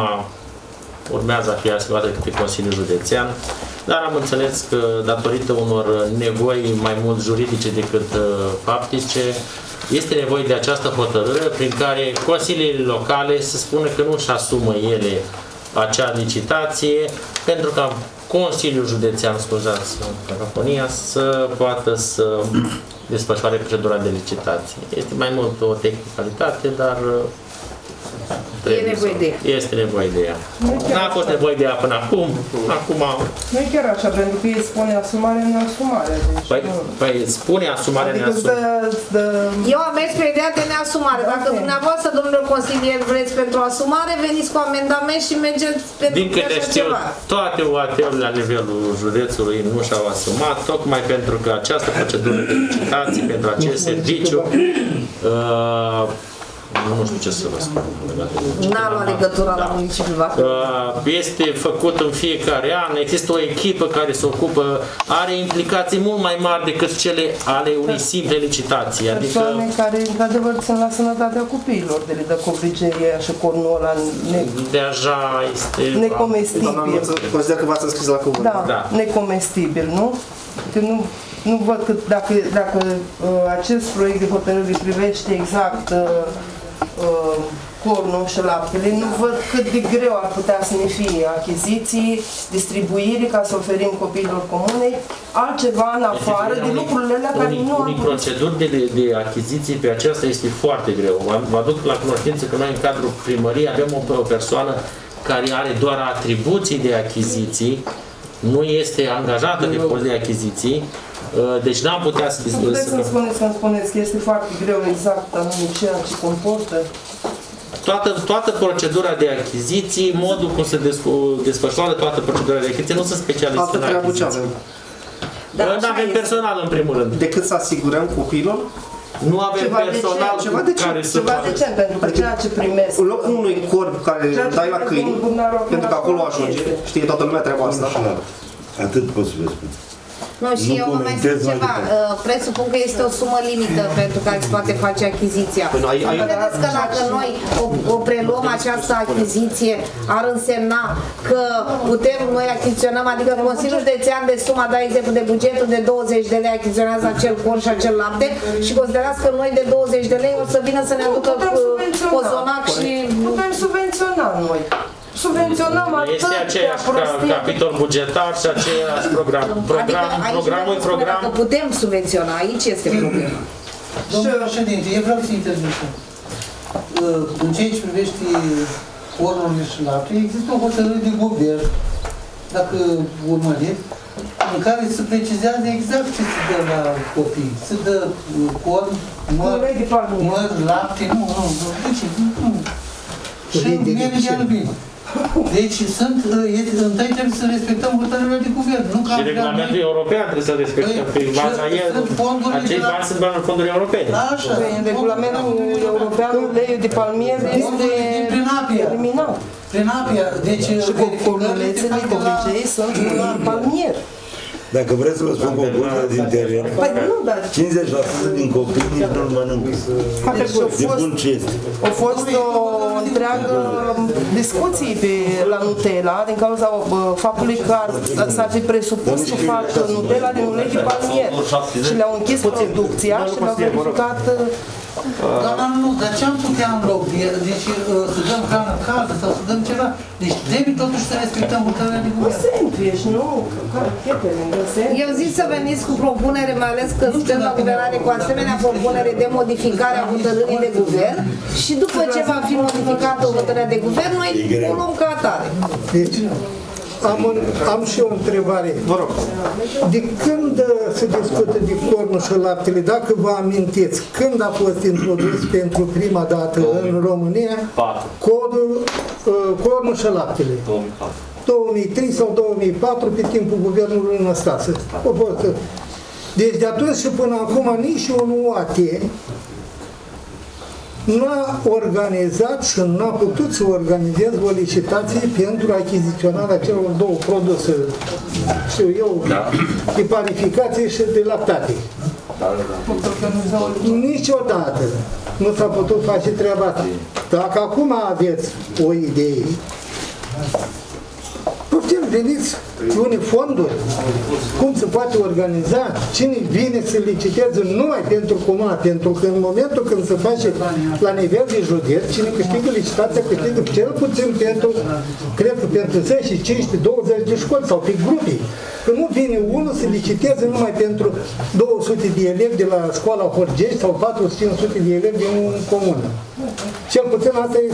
[SPEAKER 2] urmează a fi asigurată de către Consiliul Județean, dar am înțeles că datorită unor nevoi mai mult juridice decât faptice, este nevoie de această hotărâre prin care consiliile locale să spună că nu își asumă ele acea licitație, pentru ca Consiliul Județean, scuzați cacofonia, să poată să desfășoare procedura de licitație. Este mai mult o tehnicalitate, dar este nevoie de ea. N-a fost nevoie de ea până acum.
[SPEAKER 4] Nu e chiar așa, pentru că ei spune asumare, neasumare.
[SPEAKER 2] Păi spune asumare, neasumare.
[SPEAKER 3] Eu am mers pe ideea de neasumare. Dacă dumneavoastră, domnule consilier, vreți pentru asumare, veniți cu amendament și mergeți pentru
[SPEAKER 2] din câte știu, toate UAT-urile la nivelul județului nu și-au asumat, tocmai pentru că această procedură de licitații pentru acest serviciu nu știu ce să vă spun.
[SPEAKER 3] N-a luat legătura la municipiul Bacău.
[SPEAKER 2] Este făcut în fiecare an, există o echipă care se ocupă, are implicații mult mai mari decât cele ale unei simple licitații.
[SPEAKER 4] Persoane care, într-adevăr, țin la sănătatea copiilor, de le dă cobrigeria și cornul ăla
[SPEAKER 2] deja este
[SPEAKER 4] necomestibil.
[SPEAKER 1] Consider că v-ați înscris la cuvânt.
[SPEAKER 4] Da, necomestibil, nu? Că nu văd că dacă acest proiect de hotărâre privește exact cornul și laptele, nu văd cât de greu ar putea să ne fie achiziții, distribuire ca să oferim copiilor comunei, altceva în afară de lucrurile alea care nu am putut.
[SPEAKER 2] Proceduri de achiziții pe aceasta este foarte greu. Vă aduc la cunoștință că noi în cadrul primăriei avem o persoană care are doar atribuții de achiziții, nu este angajată de post de achiziții, deci n-am putea să discutăm.
[SPEAKER 4] Puteți să-mi spuneți că este foarte greu exact anume ceea ce comportă?
[SPEAKER 2] Toată procedura de achiziții, modul cum se desfășoară toată procedura de achiziții, nu sunt specialiști în achiziții. Nu avem personal în primul rând.
[SPEAKER 1] Decât să asigurăm copiilor?
[SPEAKER 2] Nu avem personal care să
[SPEAKER 4] facă. Ceva decent, pentru că ceea ce primesc.
[SPEAKER 1] În locul unui corp care dai la câini, pentru că acolo ajunge, știe toată lumea treaba asta.
[SPEAKER 7] Atât pot să vă spun.
[SPEAKER 3] Nu, și eu vă mai spun ceva. Presupun că este o sumă limită pentru care se poate face achiziția. Nu credeți că dacă noi o preluăm această achiziție, ar însemna că putem noi achiziționăm, adică Consiliul Județean de suma, da exemplu, de bugetul de 20 de lei achiziționează acel corn și acel lapte și considerați că noi de 20 de lei o să vină să ne aducă cozonac și...
[SPEAKER 4] Putem subvenționa noi. Subvenționăm
[SPEAKER 2] Este aceeași capitol bugetar și aceeași program. Programul e program.
[SPEAKER 3] Că putem subvenționa, aici este problema.
[SPEAKER 6] Domnule președinte, eu vreau să intervin. În ceea ce privește cornurile și lapte, există o hotărâre de guvern, dacă urmăriți, în care se precizează exact ce se dă la copii. Se dă corn, măr, lapte, nu. Și miere de albine. Deci întâi trebuie să respectăm hotărârea de guvern.
[SPEAKER 2] Și regulamentul european trebuie să respectăm. Acei bani sunt bani în fonduri europene.
[SPEAKER 4] Așa. În regulamentul european, uleiul de palmier este eliminat.
[SPEAKER 6] Prin Apia, deci...
[SPEAKER 4] Și cornulețele de obicei sunt în palmier.
[SPEAKER 7] Dacă vreți să vă spun concluzia din teren, 50% din copii nici nu-l mănâncă. De bun ce este.
[SPEAKER 4] A fost o întreagă discuție la Nutella din cauza faptului că s-ar fi presupus că fac Nutella din ulei de palmier și le-au închis producția și le-au verificat.
[SPEAKER 6] Dar nu, dar ce am putea în loc? Deci să dăm hrană caldă sau să dăm ceva? Deci trebuie totuși să respectăm hotărârea de guvern.
[SPEAKER 4] Sandwich, nu?
[SPEAKER 3] Eu zic să veniți cu propunere, mai ales că suntem la guvernare cu asemenea propunere de modificare a hotărârii de guvern și după ce va fi modificată hotărârea de guvern, noi o luăm ca atare.
[SPEAKER 5] Deci, am și o întrebare.
[SPEAKER 1] Vă rog.
[SPEAKER 5] De când se discută de cornul și laptele, dacă vă amintiți, când a fost introdus pentru prima dată în România cornul și laptele? 2003 sau 2004, pe timpul guvernului Năstase. Deci de atunci și până acum nici ONU-AT n-a organizat și n-a putut să organizeze o licitație pentru achiziționarea celor două produse, știu eu, de panificație și de lactate. Niciodată nu s-a putut face treaba asta. Dacă acum aveți o idee, putem veniți unii fonduri, cum se poate organiza, cine vine să liciteze numai pentru comuna, pentru că în momentul când se face la nivel de județ, cine câștigă licitația, câștigă cel puțin pentru, cred că pentru 10, 15, 20 de școli sau pe grupii. Că nu vine unul să liciteze numai pentru 200 de elevi de la școala Horgești sau 400-500 de elevi din comună. Cel puțin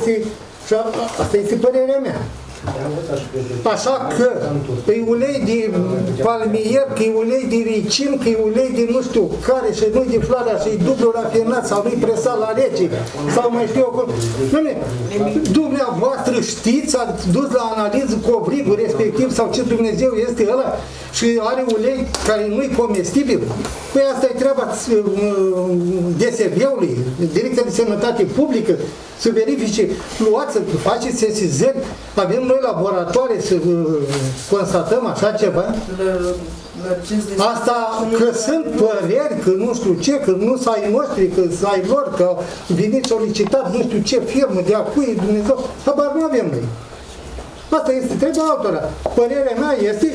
[SPEAKER 5] asta este părerea mea. Așa că e ulei de palmier, că e ulei de ricin, că e ulei de nu știu care și nu-i de floarea și e dublu rafinat sau nu-i presat la rece sau mai știu eu cum. Dumneavoastră știți, ați dus la analiză covrigul respectiv sau ce Dumnezeu este ăla și are ulei care nu-i comestibil. Păi asta e treaba DSB-ului, Direcția de Sănătate Publică, să verifice, luați, să faceți sesizări, avem noi laboratoare să constatăm așa ceva. Asta că sunt păreri, că nu știu ce, că nu s-ai noștri, că s-ai lor, că veniți o licitat nu știu ce firmă, de acui, Dumnezeu, habar nu avem noi. Asta este treaba altora. Părerea mea este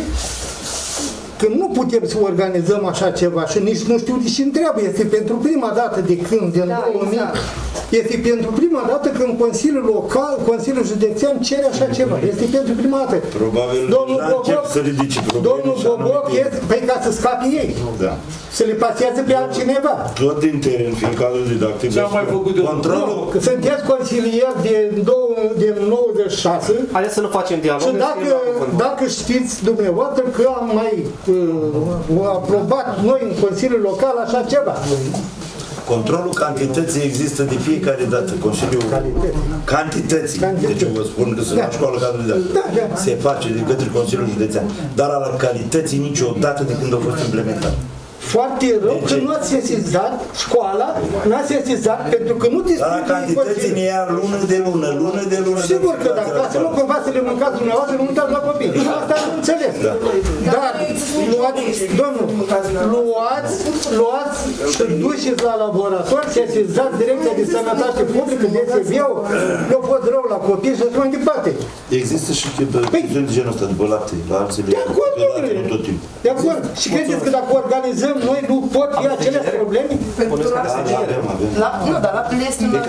[SPEAKER 5] că nu putem să organizăm așa ceva și nici nu știu de ce întreabă. Este pentru prima dată de când, din 2000, exact. Este pentru prima dată când Consiliul Local, Consiliul Județean cere așa ceva. Este pentru prima dată.
[SPEAKER 7] Probabil
[SPEAKER 5] domnul Boboc este, păi ca să scape ei.
[SPEAKER 7] Da.
[SPEAKER 5] Să le pasează pe altcineva.
[SPEAKER 7] Tot din teren, fiind cadrul didactic.
[SPEAKER 8] Ce-am mai făcut de
[SPEAKER 7] controlul?
[SPEAKER 5] Sunteți consilier din 96.
[SPEAKER 1] Haideți să nu facem dialog.
[SPEAKER 5] Și dacă știți dumneavoastră că am mai aprobat noi în Consiliul Local așa ceva.
[SPEAKER 7] Controlul cantității există de fiecare dată. Consiliul cantității. Deci vă spun că sunt la școală cadru didactic. Se face de către Consiliul Județean. Dar la calității niciodată de când a fost implementat.
[SPEAKER 5] Foarte rău că nu ați sesizat școala, nu ați sesizat pentru că nu dispune.
[SPEAKER 7] Dar la cantității ne ia lună de lună.
[SPEAKER 5] Sigur că dacă să nu cumva să le mâncați dumneavoastră, nu uitați la copii. Asta nu înțeles. Dar luați și duceți la laborator, sesizați Direcția de Sănătate Publică de SBU, eu fost rău la copii și așa mai departe.
[SPEAKER 7] Există și chestiuni de genul ăsta, după lapte, la alții
[SPEAKER 5] de acord, de acord. Și credeți că dacă organizăm noi, nu pot fi aceleași probleme?
[SPEAKER 4] Nu, dar laptele este un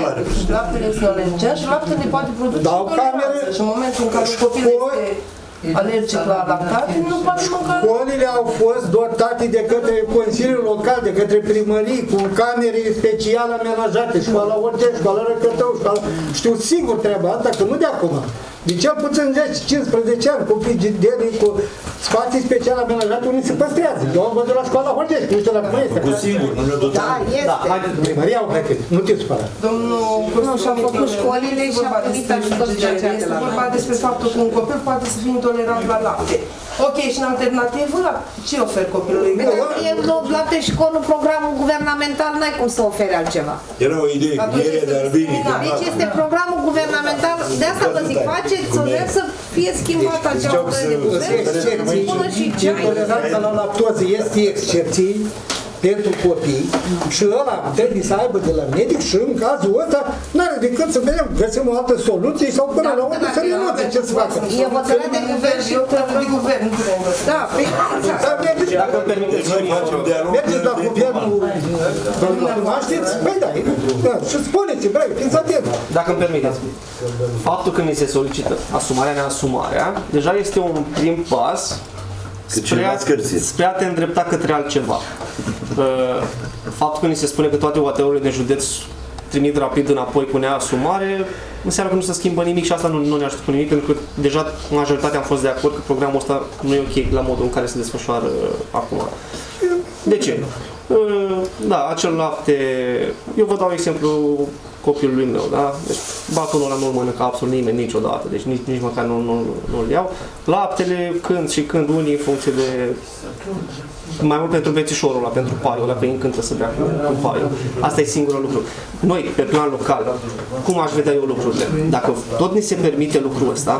[SPEAKER 4] alergen și laptele ne poate produce intoleranță. Și în momentul în care copilul este alergic la lactate, nu poate mânca.
[SPEAKER 5] Școlile au fost dotate de către Consiliul Local, de către primării, cu camere speciale amenajate, școala Orgea, școala Răcătău, școala... Știu sigur treaba asta, că nu de acum. De cel puțin 10-15 ani, copii cu spații speciale amenajate, unii se păstrează. Eu am văzut la școala Horgești, nu știu la cum este.
[SPEAKER 7] Cu singur, nu ne-o dotat.
[SPEAKER 3] Da, este.
[SPEAKER 5] Primăria au plătit, nu te supăra.
[SPEAKER 3] Nu, și-a făcut școlile și a primit ajutor special.
[SPEAKER 4] Este vorba despre faptul că un copil poate să fie intolerant la lapte. Ok, și în alternativă, ce oferi copilului?
[SPEAKER 3] E lapte și conul, programul guvernamental, n-ai cum să oferi altceva.
[SPEAKER 7] Era o idee, miere de albini.
[SPEAKER 3] Deci este programul guvernamental, de asta vă zic, faceți, să fie schimbat acea hotărâre de guvern, și ce ai.
[SPEAKER 5] Intoleranța la lactoză este excepții pentru copii și ăla trebuie să aibă de la medic și în cazul ăsta n-are decât să vedem, găsim o altă soluție sau până la urmă să renunțe ce să facă.
[SPEAKER 3] E hotărâre de guvern și
[SPEAKER 4] de guvern.
[SPEAKER 3] Da,
[SPEAKER 1] Dacă îmi permiteți,
[SPEAKER 5] mergeți la guvernul, nu cunoașteți? Păi da, și spuneți, băi, fiți atenți.
[SPEAKER 1] Dacă îmi permiteți, faptul că mi se solicită asumarea, neasumarea, deja este un prim pas spre a te îndrepta către altceva. Faptul că ni se spune că toate UAT-urile de județ trimit rapid înapoi cu neasumare, înseamnă că nu se schimbă nimic și asta nu ne ajută cu nimic, pentru că deja majoritatea am fost de acord că programul ăsta nu e ok la modul în care se desfășoară acum. De ce? Da, acel lapte, eu vă dau exemplu copilului meu, da? Deci batonul ăla nu-l mănâncă absolut nimeni niciodată, deci nici măcar nu-l iau. Laptele când și când unii în funcție de... mai mult pentru bețișorul ăla, pentru paiul ăla, că îi încântă să bea cu paiul. Asta e singurul lucru. Noi, pe plan local, cum aș vedea eu lucrurile? Dacă tot ni se permite lucrul ăsta,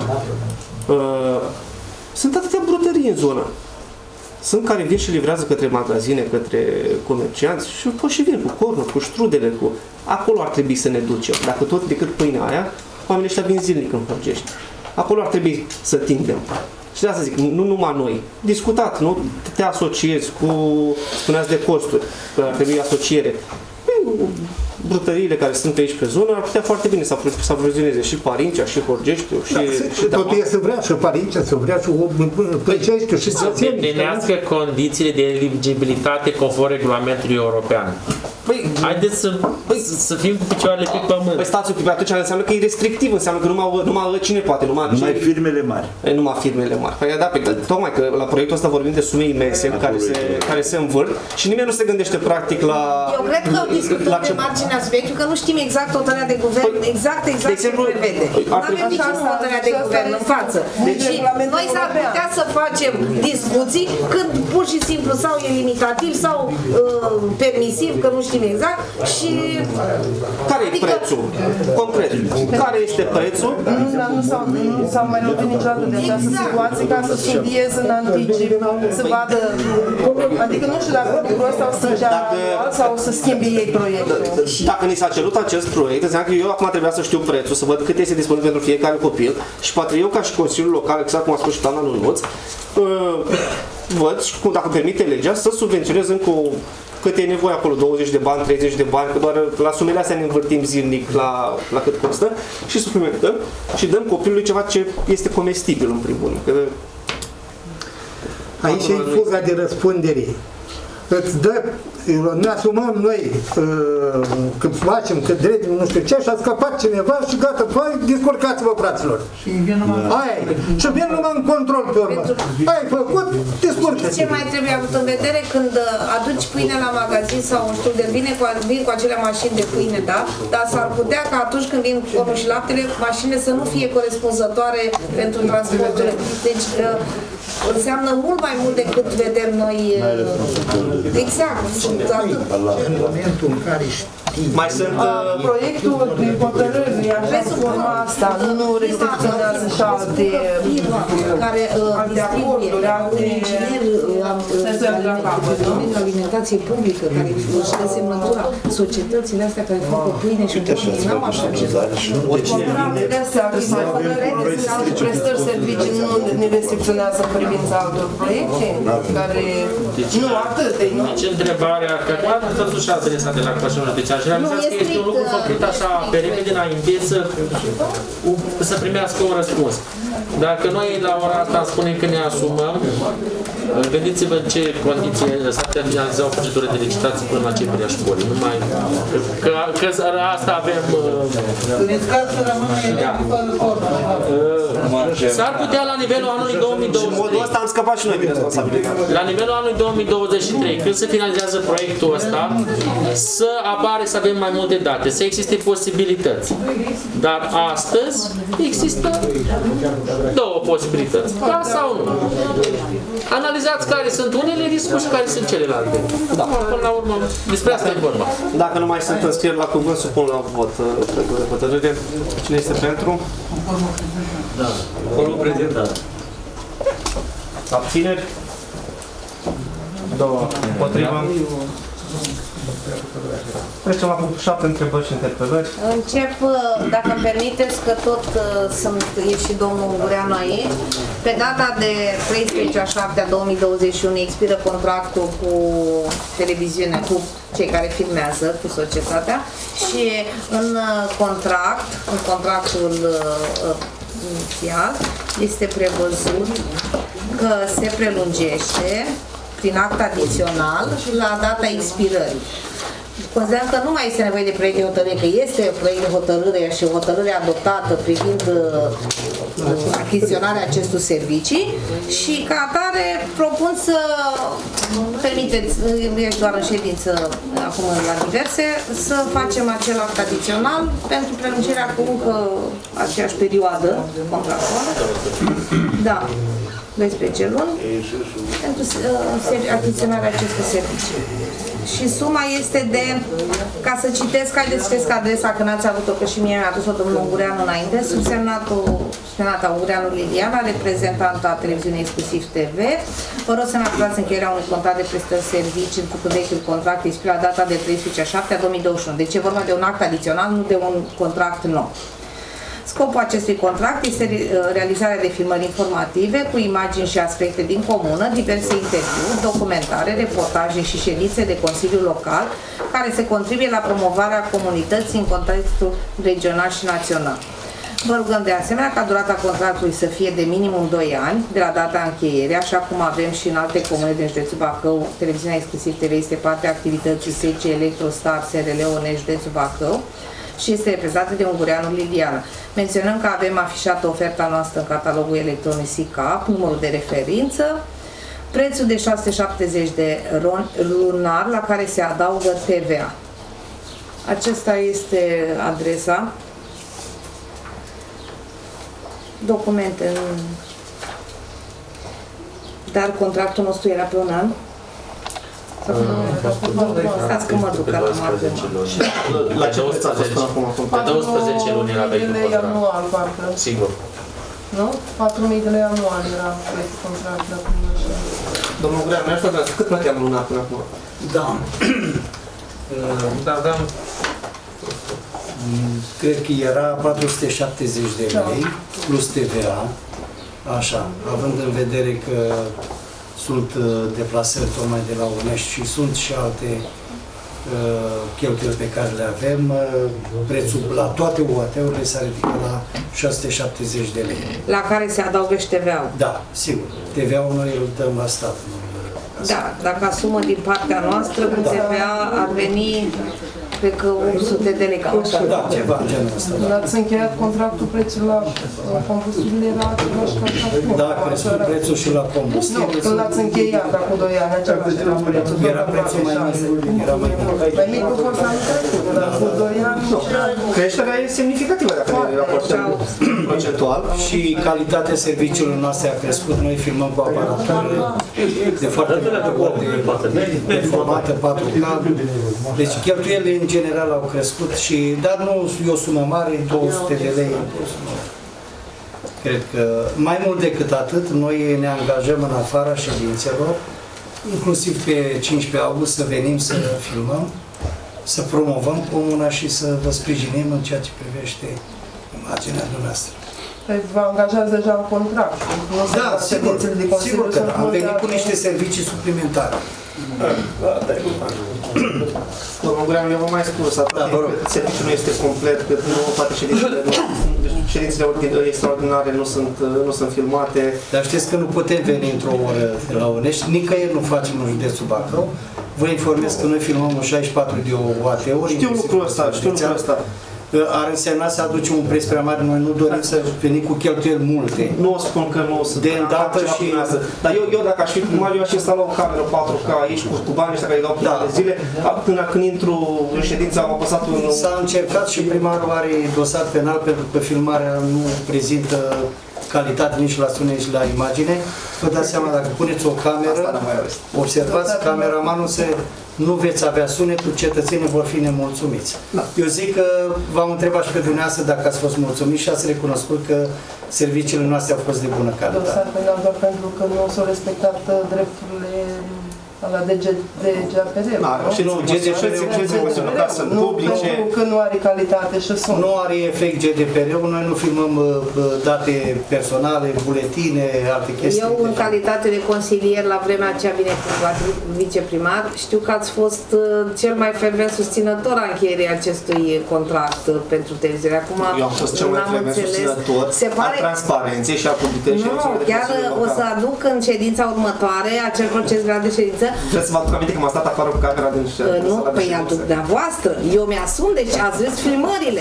[SPEAKER 1] sunt atâtea brutării în zonă. Sunt care vin și livrează către magazine, către comercianți și pot și vin cu cornuri, cu ștrudele, cu... Acolo ar trebui să ne ducem. Dacă tot decât pâinea aia, oamenii ăștia vin zilnic în Horgești. Acolo ar trebui să tindem. Și de asta zic, nu numai noi. Discutat, nu? Te asociezi cu, spuneați de costuri, că ar trebui asociere. Brutăriile care sunt pe aici pe zonă ar putea foarte bine să aprovizioneze și Parincea, și Horgeștiul, și
[SPEAKER 5] totul e să vrea și Parincea, să vrea și Plăceștiul, și
[SPEAKER 2] să îndeplinească condițiile de eligibilitate conform regulamentului european.
[SPEAKER 1] Păi,
[SPEAKER 2] haideți să fim cu picioarele pe pământ.
[SPEAKER 1] Păi stați un pic, atunci înseamnă că e restrictiv, înseamnă că numai cine poate, numai
[SPEAKER 7] firmele mari.
[SPEAKER 1] Numai firmele mari. Păi da, tocmai că la proiectul ăsta vorbim de sume imense care se învârt și nimeni nu se gândește practic la...
[SPEAKER 3] Eu cred că discutăm de marginea subiectului, că nu știm exact hotărârea de guvern, exact ce prevede. Nu avem niciun hotărârea de guvern în față. Deci noi s-ar putea să facem discuții când pur și simplu sau e limitativ sau permisiv, că nu știm exact, și...
[SPEAKER 1] Care e prețul? Concret. Care este prețul?
[SPEAKER 4] Nu s-au mai lovit niciodată de această situație ca să studiez în anticip, să vadă... Adică nu știu dacă lucrul ăsta o să fie anual sau o să schimbe ei proiectul.
[SPEAKER 1] Dacă ni s-a cerut acest proiect, înseamnă că eu acum trebuia să știu prețul, să văd cât este disponibil pentru fiecare copil și poate eu ca și Consiliul Local, exact cum a spus și doamna Nunuț, văd și dacă permite legea să subvenționez încă cât e nevoie acolo, 20 de bani, 30 de bani, că doar la sumele astea ne învârtim zilnic la cât costă și suplimentăm și dăm copilului ceva ce este comestibil în primul rând.
[SPEAKER 5] Aici e fuga de răspundere. Îți dă, ne asumăm noi că facem, că dreptul nu știu ce și a scăpat cineva și gata, păi, descurcați-vă, fraților. Aia și vin numai în control pe urmă. Ai făcut, descurcați.
[SPEAKER 3] Ce mai trebuie avut în vedere când aduci pâine la magazin sau un știu de vin cu acele mașini de pâine, da? Dar s-ar putea ca atunci când vin cornul și laptele, mașinile să nu fie corespunzătoare pentru transportul. Deci înseamnă mult mai mult decât vedem noi. Exact.
[SPEAKER 5] În momentul în care
[SPEAKER 1] Mai sunt...
[SPEAKER 4] Proiectul de hotărâri ia forma asta, nu restricționează și alte acorduri, alte
[SPEAKER 3] alimentație publică, care își dă semnătura, societățile astea care fac pâine și oamenii n-au așa ceva.
[SPEAKER 4] contractele astea, prestări servicii nu ne restricționează în privința altor proiecte, care nu atât, nu?
[SPEAKER 2] Deci întrebarea, că acum am văzut și adresa de la Cășunul, deci aș realiza că este un lucru făcut așa pe repede înainte să primească un răspuns. Dacă noi la ora asta spunem că ne asumăm, gândiți-vă ce condiții s-ar finaliza o procedură de licitație până la începerea școlii. Numai că asta avem... S-ar putea la nivelul anului 2023.
[SPEAKER 1] În modul ăsta am scăpat și noi din responsabilitate.
[SPEAKER 2] La nivelul anului 2023, când se finalizează proiectul ăsta, să apare să avem mai multe date, să existe posibilități. Dar astăzi există două posibilități. Da sau nu? Analizați care sunt unele riscuri și care sunt celelalte. Da. Până la urmă, despre asta e vorba.
[SPEAKER 1] Dacă nu mai sunt înscrieri la cuvânt, supun la vot proiectul de hotărâre. Cine este pentru?
[SPEAKER 8] Da. Formul prezentat.
[SPEAKER 1] Abțineri? 2 împotriva. Trecem la punctul 7, întrebări și interpelări.
[SPEAKER 3] Încep, dacă îmi permiteți, că tot e și domnul Ungureanu aici. Pe data de 13/7/2021 expiră contractul cu televiziunea, cu cei care filmează, cu societatea, și în contractul inițial este prevăzut că se prelungește prin act adițional la data expirării. Considerăm că nu mai este nevoie de proiect de hotărâre, că este proiect de hotărâre și o hotărâre adoptată privind achiziționarea acestor servicii și ca atare propun să permiteți, ești doar în ședință acum la diverse, să facem acel act adițional pentru prelungirea cu încă aceeași perioadă contractuală. Da. 12 luni pentru achiziționarea acestor servicii. Și suma este de, ca să citesc, haideți să citesc adresa, că n-ați avut-o, că și mie mi-a adus-o domnul Ungureanu înainte, subsemnata Ungureanu Liliana, reprezentantă a televiziunii Exclusiv TV. Vă rog să ne aplicați încheierea unui contract de prestări servicii cu vechiul contract expirat data de 13/7/2021. Deci e vorba de un act adițional, nu de un contract nou. Scopul acestui contract este realizarea de filmări informative cu imagini și aspecte din comună, diverse interviuri, documentare, reportaje și ședințe de Consiliu Local care se contribuie la promovarea comunității în contextul regional și național. Vă rugăm de asemenea ca durata contractului să fie de minimum 2 ani de la data încheierii, așa cum avem și în alte comune din județul Bacău. Televiziunea Exclusiv TV este parte a activității SECE, Electrostar, SRL, ONE, județul Bacău și este reprezentată de Ungureanu Liliana. Menționăm că avem afișată oferta noastră în catalogul electronic SICAP, numărul de referință, prețul de 670 de lunar la care se adaugă TVA. Acesta este adresa. Documente. Dar contractul nostru era pe un an. Stați că mă duc la
[SPEAKER 1] la ce preț a fost până acum?
[SPEAKER 2] Pe 12 luni era vechiul contract.
[SPEAKER 4] Anual, parcă.
[SPEAKER 2] Sigur.
[SPEAKER 4] Nu? 4.000 de lei anual era prețul contractului.
[SPEAKER 1] Domnul Ungureanu, mi-aș vrea, cât plăteam lunar până acum?
[SPEAKER 8] Da.
[SPEAKER 2] Da.
[SPEAKER 8] Cred că era 470 de lei plus TVA. Așa, având în vedere că sunt deplasări tocmai de la Unești și sunt și alte cheltuieli pe care le avem, prețul la toate UAT-urile s-a ridicat la 670 de lei.
[SPEAKER 3] La care se adaugă și TVA-ul.
[SPEAKER 8] Da, sigur. TVA-ul noi îl dăm la stat.
[SPEAKER 3] Da, dacă asumă din partea noastră, cu TVA ar veni, cred că 100 de lei, cam așa.
[SPEAKER 8] Da, ceva în genul ăsta.
[SPEAKER 4] Când ați încheiat contractul, prețul la combustibil era același ca acum.
[SPEAKER 8] Da, crescut prețul și la combustibil.
[SPEAKER 4] Nu, când ați încheiat acum 2 ani, același era prețul.
[SPEAKER 8] Era prețul mai mic. Era mai mic.
[SPEAKER 4] Mai mic a fost anul trecut, dar acum 2 ani nu.
[SPEAKER 1] Creșterea e semnificativă dacă ne raportăm procentual.
[SPEAKER 8] Și calitatea serviciilor noastre a crescut. Noi filmăm cu aparatură de foarte multe ori, de formată 4K. Deci cheltuielile în în general au crescut, dar nu e o sumă mare, 200 de lei. Cred că mai mult decât atât, noi ne angajăm în afara ședințelor, inclusiv pe 15 august, să venim să filmăm, să promovăm comuna și să vă sprijinim în ceea ce privește imaginea dumneavoastră.
[SPEAKER 4] Vă angajați deja în contract.
[SPEAKER 8] Da, sigur că am venit cu niște servicii suplimentare.
[SPEAKER 1] Domnul Gureanu, eu v-am mai spus, serviciul nu este complet, că nu toate ședințele extraordinare nu sunt filmate.
[SPEAKER 8] Dar știți că nu putem veni într-o oră de la Onești, nicăieri nu facem în județul Bacău. Vă informez că noi filmăm în 64 de OAT-uri.
[SPEAKER 1] Știu lucrul ăsta,
[SPEAKER 8] Ar însemna să aducem un preț prea mare, noi nu dorim să venim cu cheltuieli multe.
[SPEAKER 1] Nu spun că nu sunt.
[SPEAKER 8] De îndată și...
[SPEAKER 1] Dar eu dacă aș fi primar, eu aș instala o cameră 4K aici cu banii ăștia care îi dau de zile. Până când intru în ședință am apăsat un...
[SPEAKER 8] S-a încercat și primarul are dosar penal pentru că filmarea nu prezintă calitate nici la sunet, nici la imagine. Vă dați seama, dacă puneți o cameră, observați, cameramanul nu veți avea sunetul, cetățenii vor fi nemulțumiți. Da. Eu zic că v-am întrebat și pe dumneavoastră dacă ați fost mulțumiți și ați recunoscut că serviciile noastre au fost de bună calitate.
[SPEAKER 4] Dosar penal doar pentru că nu s-au respectat drepturile la GDPR.
[SPEAKER 1] Și nu, GDPR-ul ca să publice...
[SPEAKER 4] Că nu are calitate și sunt.
[SPEAKER 8] Nu are efect GDPR-ul, noi nu filmăm date personale, buletine, alte chestii.
[SPEAKER 3] Eu, în calitate de consilier, la vremea aceea vine cu viceprimar, știu că ați fost cel mai fervent susținător a încheierii acestui contract pentru televiziune. Acum,
[SPEAKER 1] eu am fost cel mai fervent susținător a transparenței și a publicității.
[SPEAKER 3] Nu, chiar o să aduc în ședința următoare acel proces grad de ședință.
[SPEAKER 1] Trebuie să vă aduc aminte că m-a stat afară cu camera din ședință.
[SPEAKER 3] Nu, păi aduc dumneavoastră. Eu mi-asum, deci ați văzut filmările.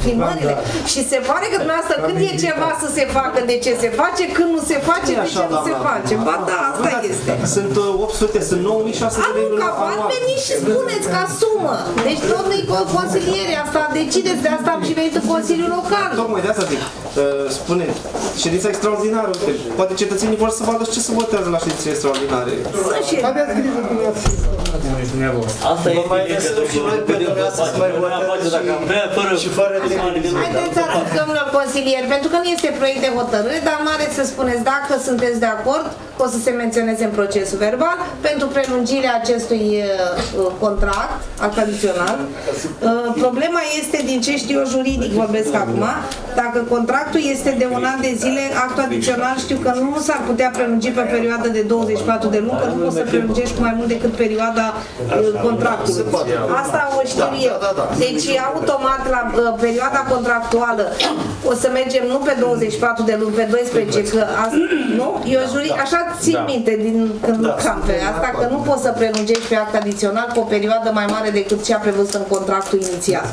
[SPEAKER 3] Și se pare că dumneavoastră când e ceva să se facă, de ce se face, când nu se face, de ce nu se face. Ba da, asta este.
[SPEAKER 1] Sunt 800, sunt 9600 de lei
[SPEAKER 3] anual. Ați venit și spuneți ca sumă. Deci domnul consiliere, asta decideți, de asta am și venit în Consiliul Local.
[SPEAKER 1] Tocmai de asta zic. Spune, ședința extraordinară, poate cetățenii vor să vadă ce se votează la ședințe extraordinare.
[SPEAKER 5] Aveți grijă dumneavoastră.
[SPEAKER 9] Asta e
[SPEAKER 8] destul și noi pe dumneavoastră să mai votăm și fără de...
[SPEAKER 3] Haideți să arăt, domnilor consilieri, pentru că nu este proiect de hotărâre, dar mare să spuneți dacă sunteți de acord, o să se menționeze în procesul verbal, pentru prelungirea acestui contract tradițional. Problema este, din ce știu eu juridic, vorbesc acum, dacă contractul este de un an de zile, actul adițional știu că nu s-ar putea prelungi pe perioadă de 24 de luni, că nu poți să prelungești cu mai mult decât perioada contractului. Asta o știu eu. Deci, automat, la perioada contractuală, o să mergem nu pe 24 de luni, pe 12, că asta, nu? Eu juridic, așa țin minte din când lucram pe asta, că nu poți să prelungești pe act adițional cu o perioadă mai mare decât cea prevăzută în contractul inițial.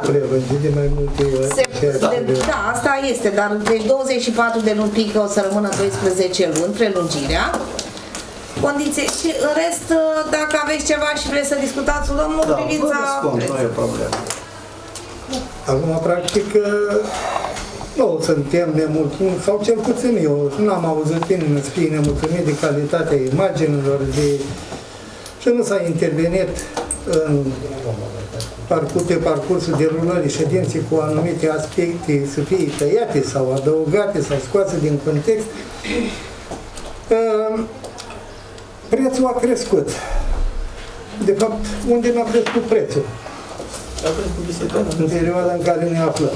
[SPEAKER 3] Da, asta este, dar deci 24 de luni pică, o să rămână 12 luni prelungirea. Condiții și în rest, dacă aveți ceva și vreți să discutați cu domnul privința...
[SPEAKER 8] Nu e problemă.
[SPEAKER 5] Acum, practic, nu suntem nemulțumiți, sau cel puțin eu n-am auzit nimeni să fie nemulțumit de calitatea imaginilor, și nu s-a intervenit pe parcursul derulării ședinței cu anumite aspecte să fie tăiate sau adăugate sau scoase din context. Prețul a crescut. De fapt, unde n-a crescut prețul? În perioada în care ne aflăm.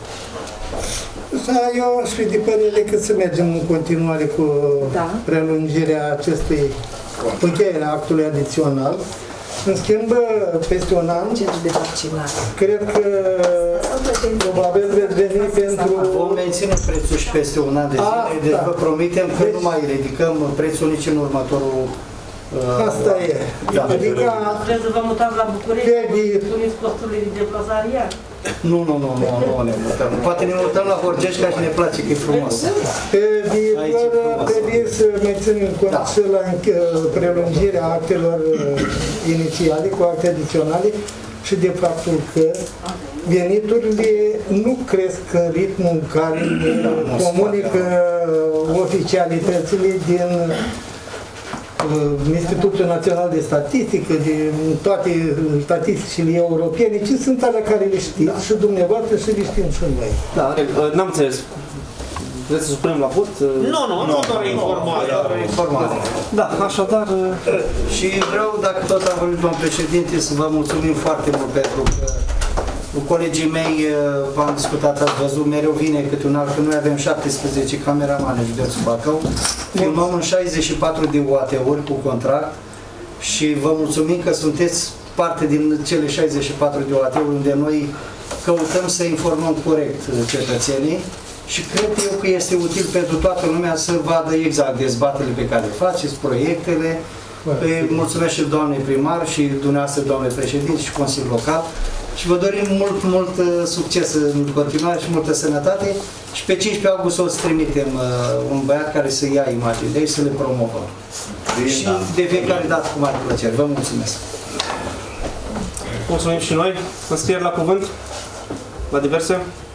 [SPEAKER 5] Eu aș fi de părere că să mergem în continuare cu prelungirea acestui încheierea actului adițional. În schimb, peste un an, cred că probabil veți veni pentru...
[SPEAKER 8] Vom menține prețul și peste un an de zile, deci vă promitem că nu mai ridicăm prețul nici în următorul...
[SPEAKER 5] Asta e. Adică...
[SPEAKER 10] Trebuie să vă mutați la București, puneți costurile de deplasare iar.
[SPEAKER 8] Nu ne mutăm. Poate ne mutăm la Horgeșca și ne place că e frumos.
[SPEAKER 5] Pe viitor trebuie să menținem cont și la prelungirea actelor inițiale cu acte adiționale și de faptul că veniturile nu cresc în ritmul în care comunică oficialitățile din Institutul Național de Statistică, de toate statisticile europene, ce sunt alea care le știți și dumneavoastră și le știm și noi.
[SPEAKER 1] Da, n-am înțeles. Vreți să supunem la vot?
[SPEAKER 2] Nu doar informare.
[SPEAKER 1] Da, așadar...
[SPEAKER 8] Și vreau, dacă tot am vorbit, domnul președinte, să vă mulțumim foarte mult pentru că cu colegii mei v-am discutat, ați văzut, mereu vine câte un alt, că noi avem 17 cameramane în județul Bacău, filmăm în 64 de UAT-uri cu contract și vă mulțumim că sunteți parte din cele 64 de UAT-uri unde noi căutăm să informăm corect cetățenii și cred eu că este util pentru toată lumea să vadă exact dezbaterile pe care le faceți, proiectele. Mulțumesc și doamnei primar și dumneavoastră, doamne președinte și Consiliul Local. Și vă dorim mult succes în continuare și multă sănătate. Și pe 15 august o să trimitem un băiat care să ia imagini de aici, să le promovăm. Și de fiecare dată cu mare plăcere. Vă mulțumesc.
[SPEAKER 1] Mulțumim și noi. Înscrieri la cuvânt? La diverse?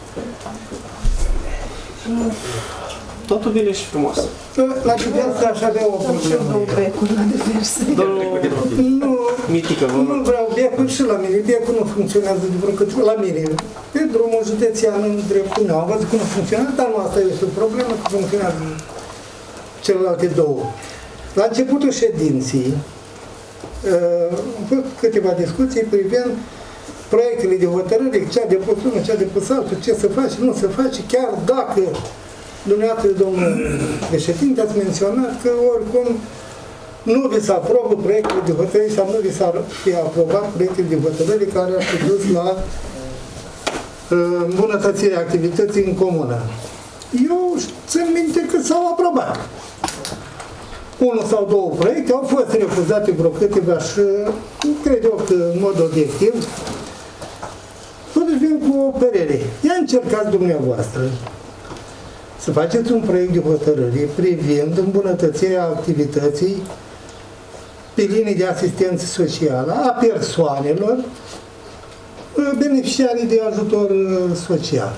[SPEAKER 1] Totul bine și frumos.
[SPEAKER 5] La diverse aș avea o problemă. Nu,
[SPEAKER 1] Mitică,
[SPEAKER 5] nu vreau becul și la mine. Becul nu funcționează de vreo cât la mine. Pe drumul județean în dreptul meu. Am văzut că nu funcționează, dar nu asta este o problemă, că funcționează celelalte două. La începutul ședinții am făcut câteva discuții privind proiectele de hotărâre, ce a depus unul, ce a depus altul, ce se face, nu se face, chiar dacă dumneavoastră, domnul președinte, ați menționat că oricum nu vi se aprobă proiectele de hotărâre sau nu vi s-ar fi aprobat proiectele de hotărâre care ar fi dus la îmbunătățirea activității în comună. Eu țin minte că s-au aprobat. Unul sau două proiecte au fost refuzate vreo câteva și cred eu că în mod obiectiv totuși vin cu o părere. Ia încercați dumneavoastră să faceți un proiect de hotărâre privind îmbunătățirea activității pe linii de asistență socială a persoanelor beneficiarii de ajutor social,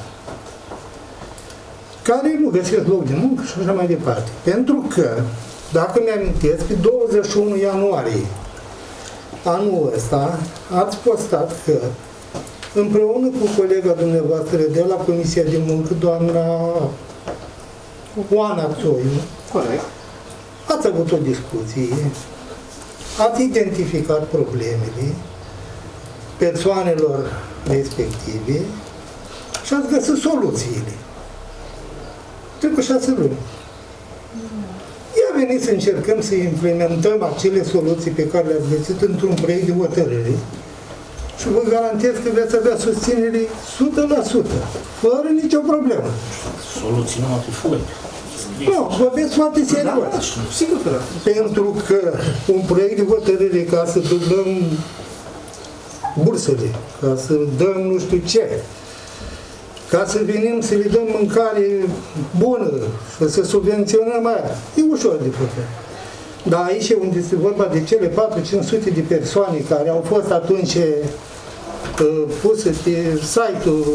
[SPEAKER 5] care nu găsesc loc de muncă și așa mai departe. Pentru că, dacă mi-amintesc, pe 21 ianuarie anul ăsta ați postat că împreună cu colega dumneavoastră de la Comisia de Muncă, doamna Oana Țoiu, ați avut o discuție, ați identificat problemele persoanelor respective și ați găsit soluțiile. Trecut 6 luni. Ia veniți să încercăm să implementăm acele soluții pe care le-ați găsit într-un proiect de hotărâre și vă garantez că veți avea susținere 100%, fără nicio problemă.
[SPEAKER 2] Soluții numai pe foi.
[SPEAKER 5] Nu, vorbesc foarte serios.
[SPEAKER 1] Sigur că da.
[SPEAKER 5] Pentru că un proiect de hotărâre ca să dublăm bursele, ca să dăm nu știu ce, ca să venim să le dăm mâncare bună și să subvenționăm aia, e ușor de făcut. Dar aici unde este vorba de cele 400-500 de persoane care au fost atunci puse pe site-ul,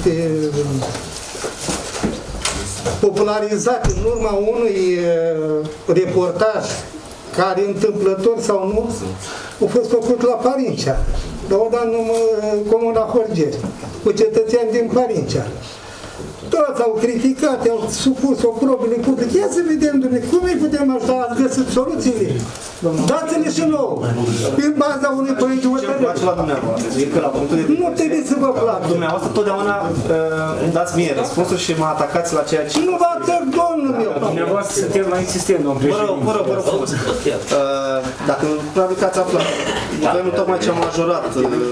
[SPEAKER 5] popularizate în urma unui reportaj care întâmplător sau nu a fost făcut la Parincea, la o dan Comuna Horgești, cu cetățeni din Parincea. Toți au criticat, au supus oprobiile publice. Ia să vedem, Dumnezeu, cum îi putem ajuta? Ați găsit soluțiile? Dați-le și nouă, pe baza unui proiect de hotărâre. Nu trebuie să vă placă.
[SPEAKER 1] Dumneavoastră totdeauna îmi dați mie răspunsul și mă atacați la ceea ce...
[SPEAKER 5] Nu vă atât, domnul meu.
[SPEAKER 9] Dumneavoastră sunteți la insistent, domnul președinte.
[SPEAKER 1] Vă rog frumos. Dacă probabil că ați aflat, guvernul tocmai ce a majorat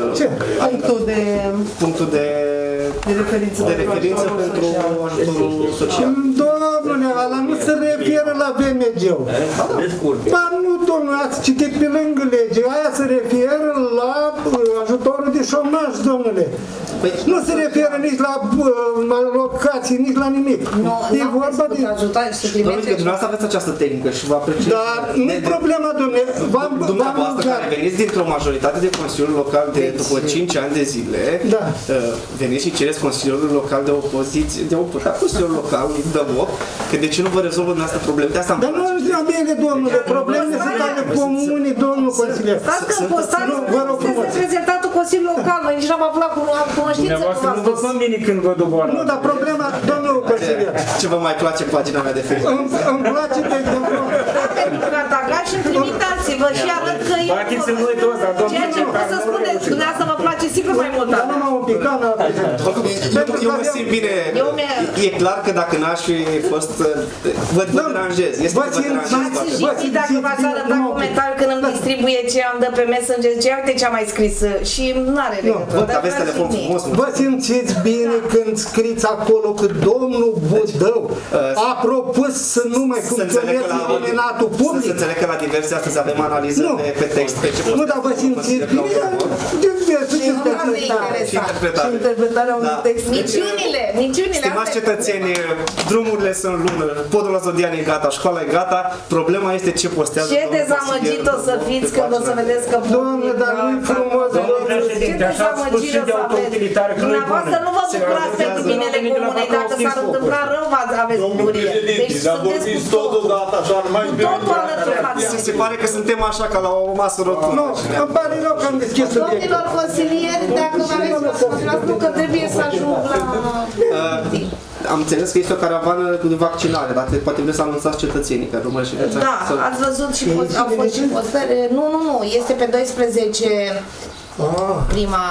[SPEAKER 1] punctul de referință pentru ajutorul social.
[SPEAKER 5] Domnule, ăla nu se referă la BMG-ul. Ba nu, domnule, ați citit pe lângă lege. Aia se referă la ajutorul de șomaj, domnule. Nu se referă nici la locații, nici la nimic. E vorba de...
[SPEAKER 1] Domnule, că dumneavoastră aveți această tehnică și vă apreciez.
[SPEAKER 5] Dar nu-i problema, domnule.
[SPEAKER 1] Dumneavoastră care veniți dintr-o majoritate de Consiliul Local de după 5 ani de zile, veniți și cereți Consiliul Local de opoziție, de Consiliul Local, dăm că de ce nu vă rezolvă dumneavoastră probleme? De asta
[SPEAKER 5] dar nu știu bine, domnule, problemele sunt ale comunii, domnul consilier.
[SPEAKER 3] Stați că postați reprezentatul Consiliului Local, noi nici n-am aflat cunoștință cu
[SPEAKER 9] asta. Nu vă convine când vă doboară.
[SPEAKER 5] Nu, dar problema, domnul consilier.
[SPEAKER 1] Ce vă mai place pagina mea de Facebook?
[SPEAKER 5] Îmi place, de exemplu.
[SPEAKER 3] Pentru că atacați și trimitați-vă și arăt că e...
[SPEAKER 9] Bachiți-l noi toți, dar domnul...
[SPEAKER 3] Ceea ce pot să spuneți, dumneavoastră vă place sigur mai mult.
[SPEAKER 5] Dar nu m-am picat,
[SPEAKER 1] eu mă simt bine. E clar că dacă n-aș fi fost... Vă deranjez. Este că vă deranjez.
[SPEAKER 3] Și dacă v-ați arătat comentariul când îmi distribuie ce am dă pe Messenger, ce uite ce am mai scris și nu are legătură.
[SPEAKER 1] Aveți telefon frumos.
[SPEAKER 5] Vă simțiți bine când scriți acolo că domnul Budău a propus să nu mai funcționeze iluminatul public?
[SPEAKER 1] Să înțeleg că la diverse astăzi avem analize pe text.
[SPEAKER 5] Nu, dar vă simțiți bine?
[SPEAKER 1] Și interpretarea
[SPEAKER 3] unui text. Minciunile.
[SPEAKER 1] Stimați cetățeni, drumurile sunt lună, podul la Zodian e gata, școala e gata, problema este ce postează.
[SPEAKER 3] Ce dezamăgit o să fiți când o să vedeți că...
[SPEAKER 5] Doamne, dar nu-i frumos.
[SPEAKER 9] Ce dezamăgit o să aveți?
[SPEAKER 3] Dumneavoastră nu vă bucurați pentru binele comunei, dacă s-ar întâmpla rău, aveți bucurie. Deci sunteți cu totul alături.
[SPEAKER 1] Se pare că suntem așa ca la o masă rotundă.
[SPEAKER 5] Nu, îmi pare rău că am deschis subiectul.
[SPEAKER 3] Domnilor consilieri, dacă vă aveți răspuns, nu că trebuie să ajung la...
[SPEAKER 1] Am înțeles că este o caravană de vaccinare, dar poate vreți să anunțați cetățenii care urmărește și viața.
[SPEAKER 3] Da, ați văzut și au fost și postări. Nu, este pe 12 prima...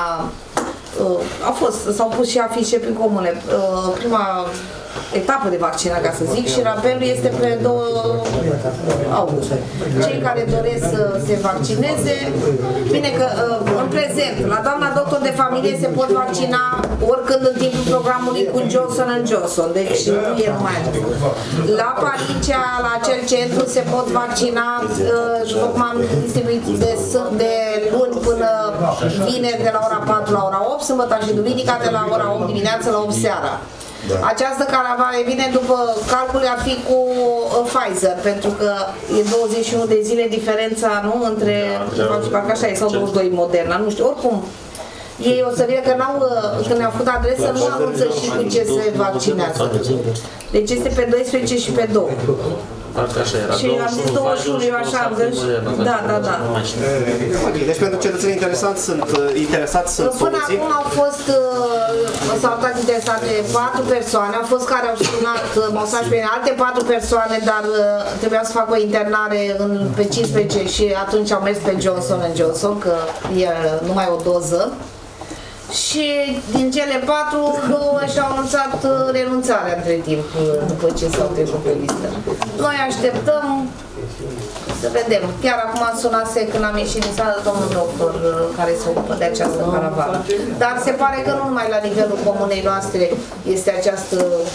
[SPEAKER 3] s-au pus și afișe prin comune. Prima etapă de vaccinare, ca să zic, și rapelul este pe 2 august. Cei care doresc să se vaccineze, bine că în prezent, la doamna doctor de familie se pot vaccina oricând în timpul programului cu Johnson & Johnson, deci nu e numai la Parincea, la acel centru se pot vaccina, cum am distribuit de luni până vineri de la ora 4 la ora 8, sâmbătă și duminica de la ora 8 dimineața la 8 seara. Da. Această caravană vine după calcul ar fi cu Pfizer, pentru că e 21 de zile diferența, nu? Între, parcă așa e, sau 22 Moderna, nu știu, oricum. Ei o să vină că când ne-au făcut adresă, nu anunță și cu ce se vaccinează. Deci este pe 12 și pe 2. Și am zis 21, eu așa am zis. Da.
[SPEAKER 1] Deci pentru cetățenii interesați sunt
[SPEAKER 3] soluții. Până acum s-au dat interesate 4 persoane, au fost care au sunat mesaj pe alte 4 persoane, dar trebuia să facă o internare pe 15 și atunci au mers pe Johnson & Johnson, că e numai o doză. Și din cele 4, 2 și-au anunțat renunțarea între timp, după ce s-au trecut pe listă. Noi așteptăm să vedem. Chiar acum sunase când am ieșit din sală domnul doctor care se ocupă de această caravană. Dar se pare că nu numai la nivelul comunei noastre este această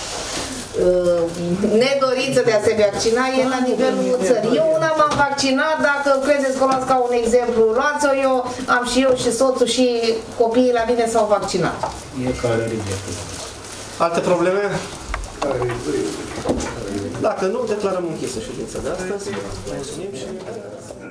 [SPEAKER 3] nedorință de a se vaccina, e la nivelul țării. Eu una m-am vaccinat, dacă credeți că o luați ca un exemplu, luați-o, am și eu și soțul și copiii la mine s-au vaccinat.
[SPEAKER 1] Alte probleme? Dacă nu, declarăm închisă ședința de astăzi. Mulțumim și...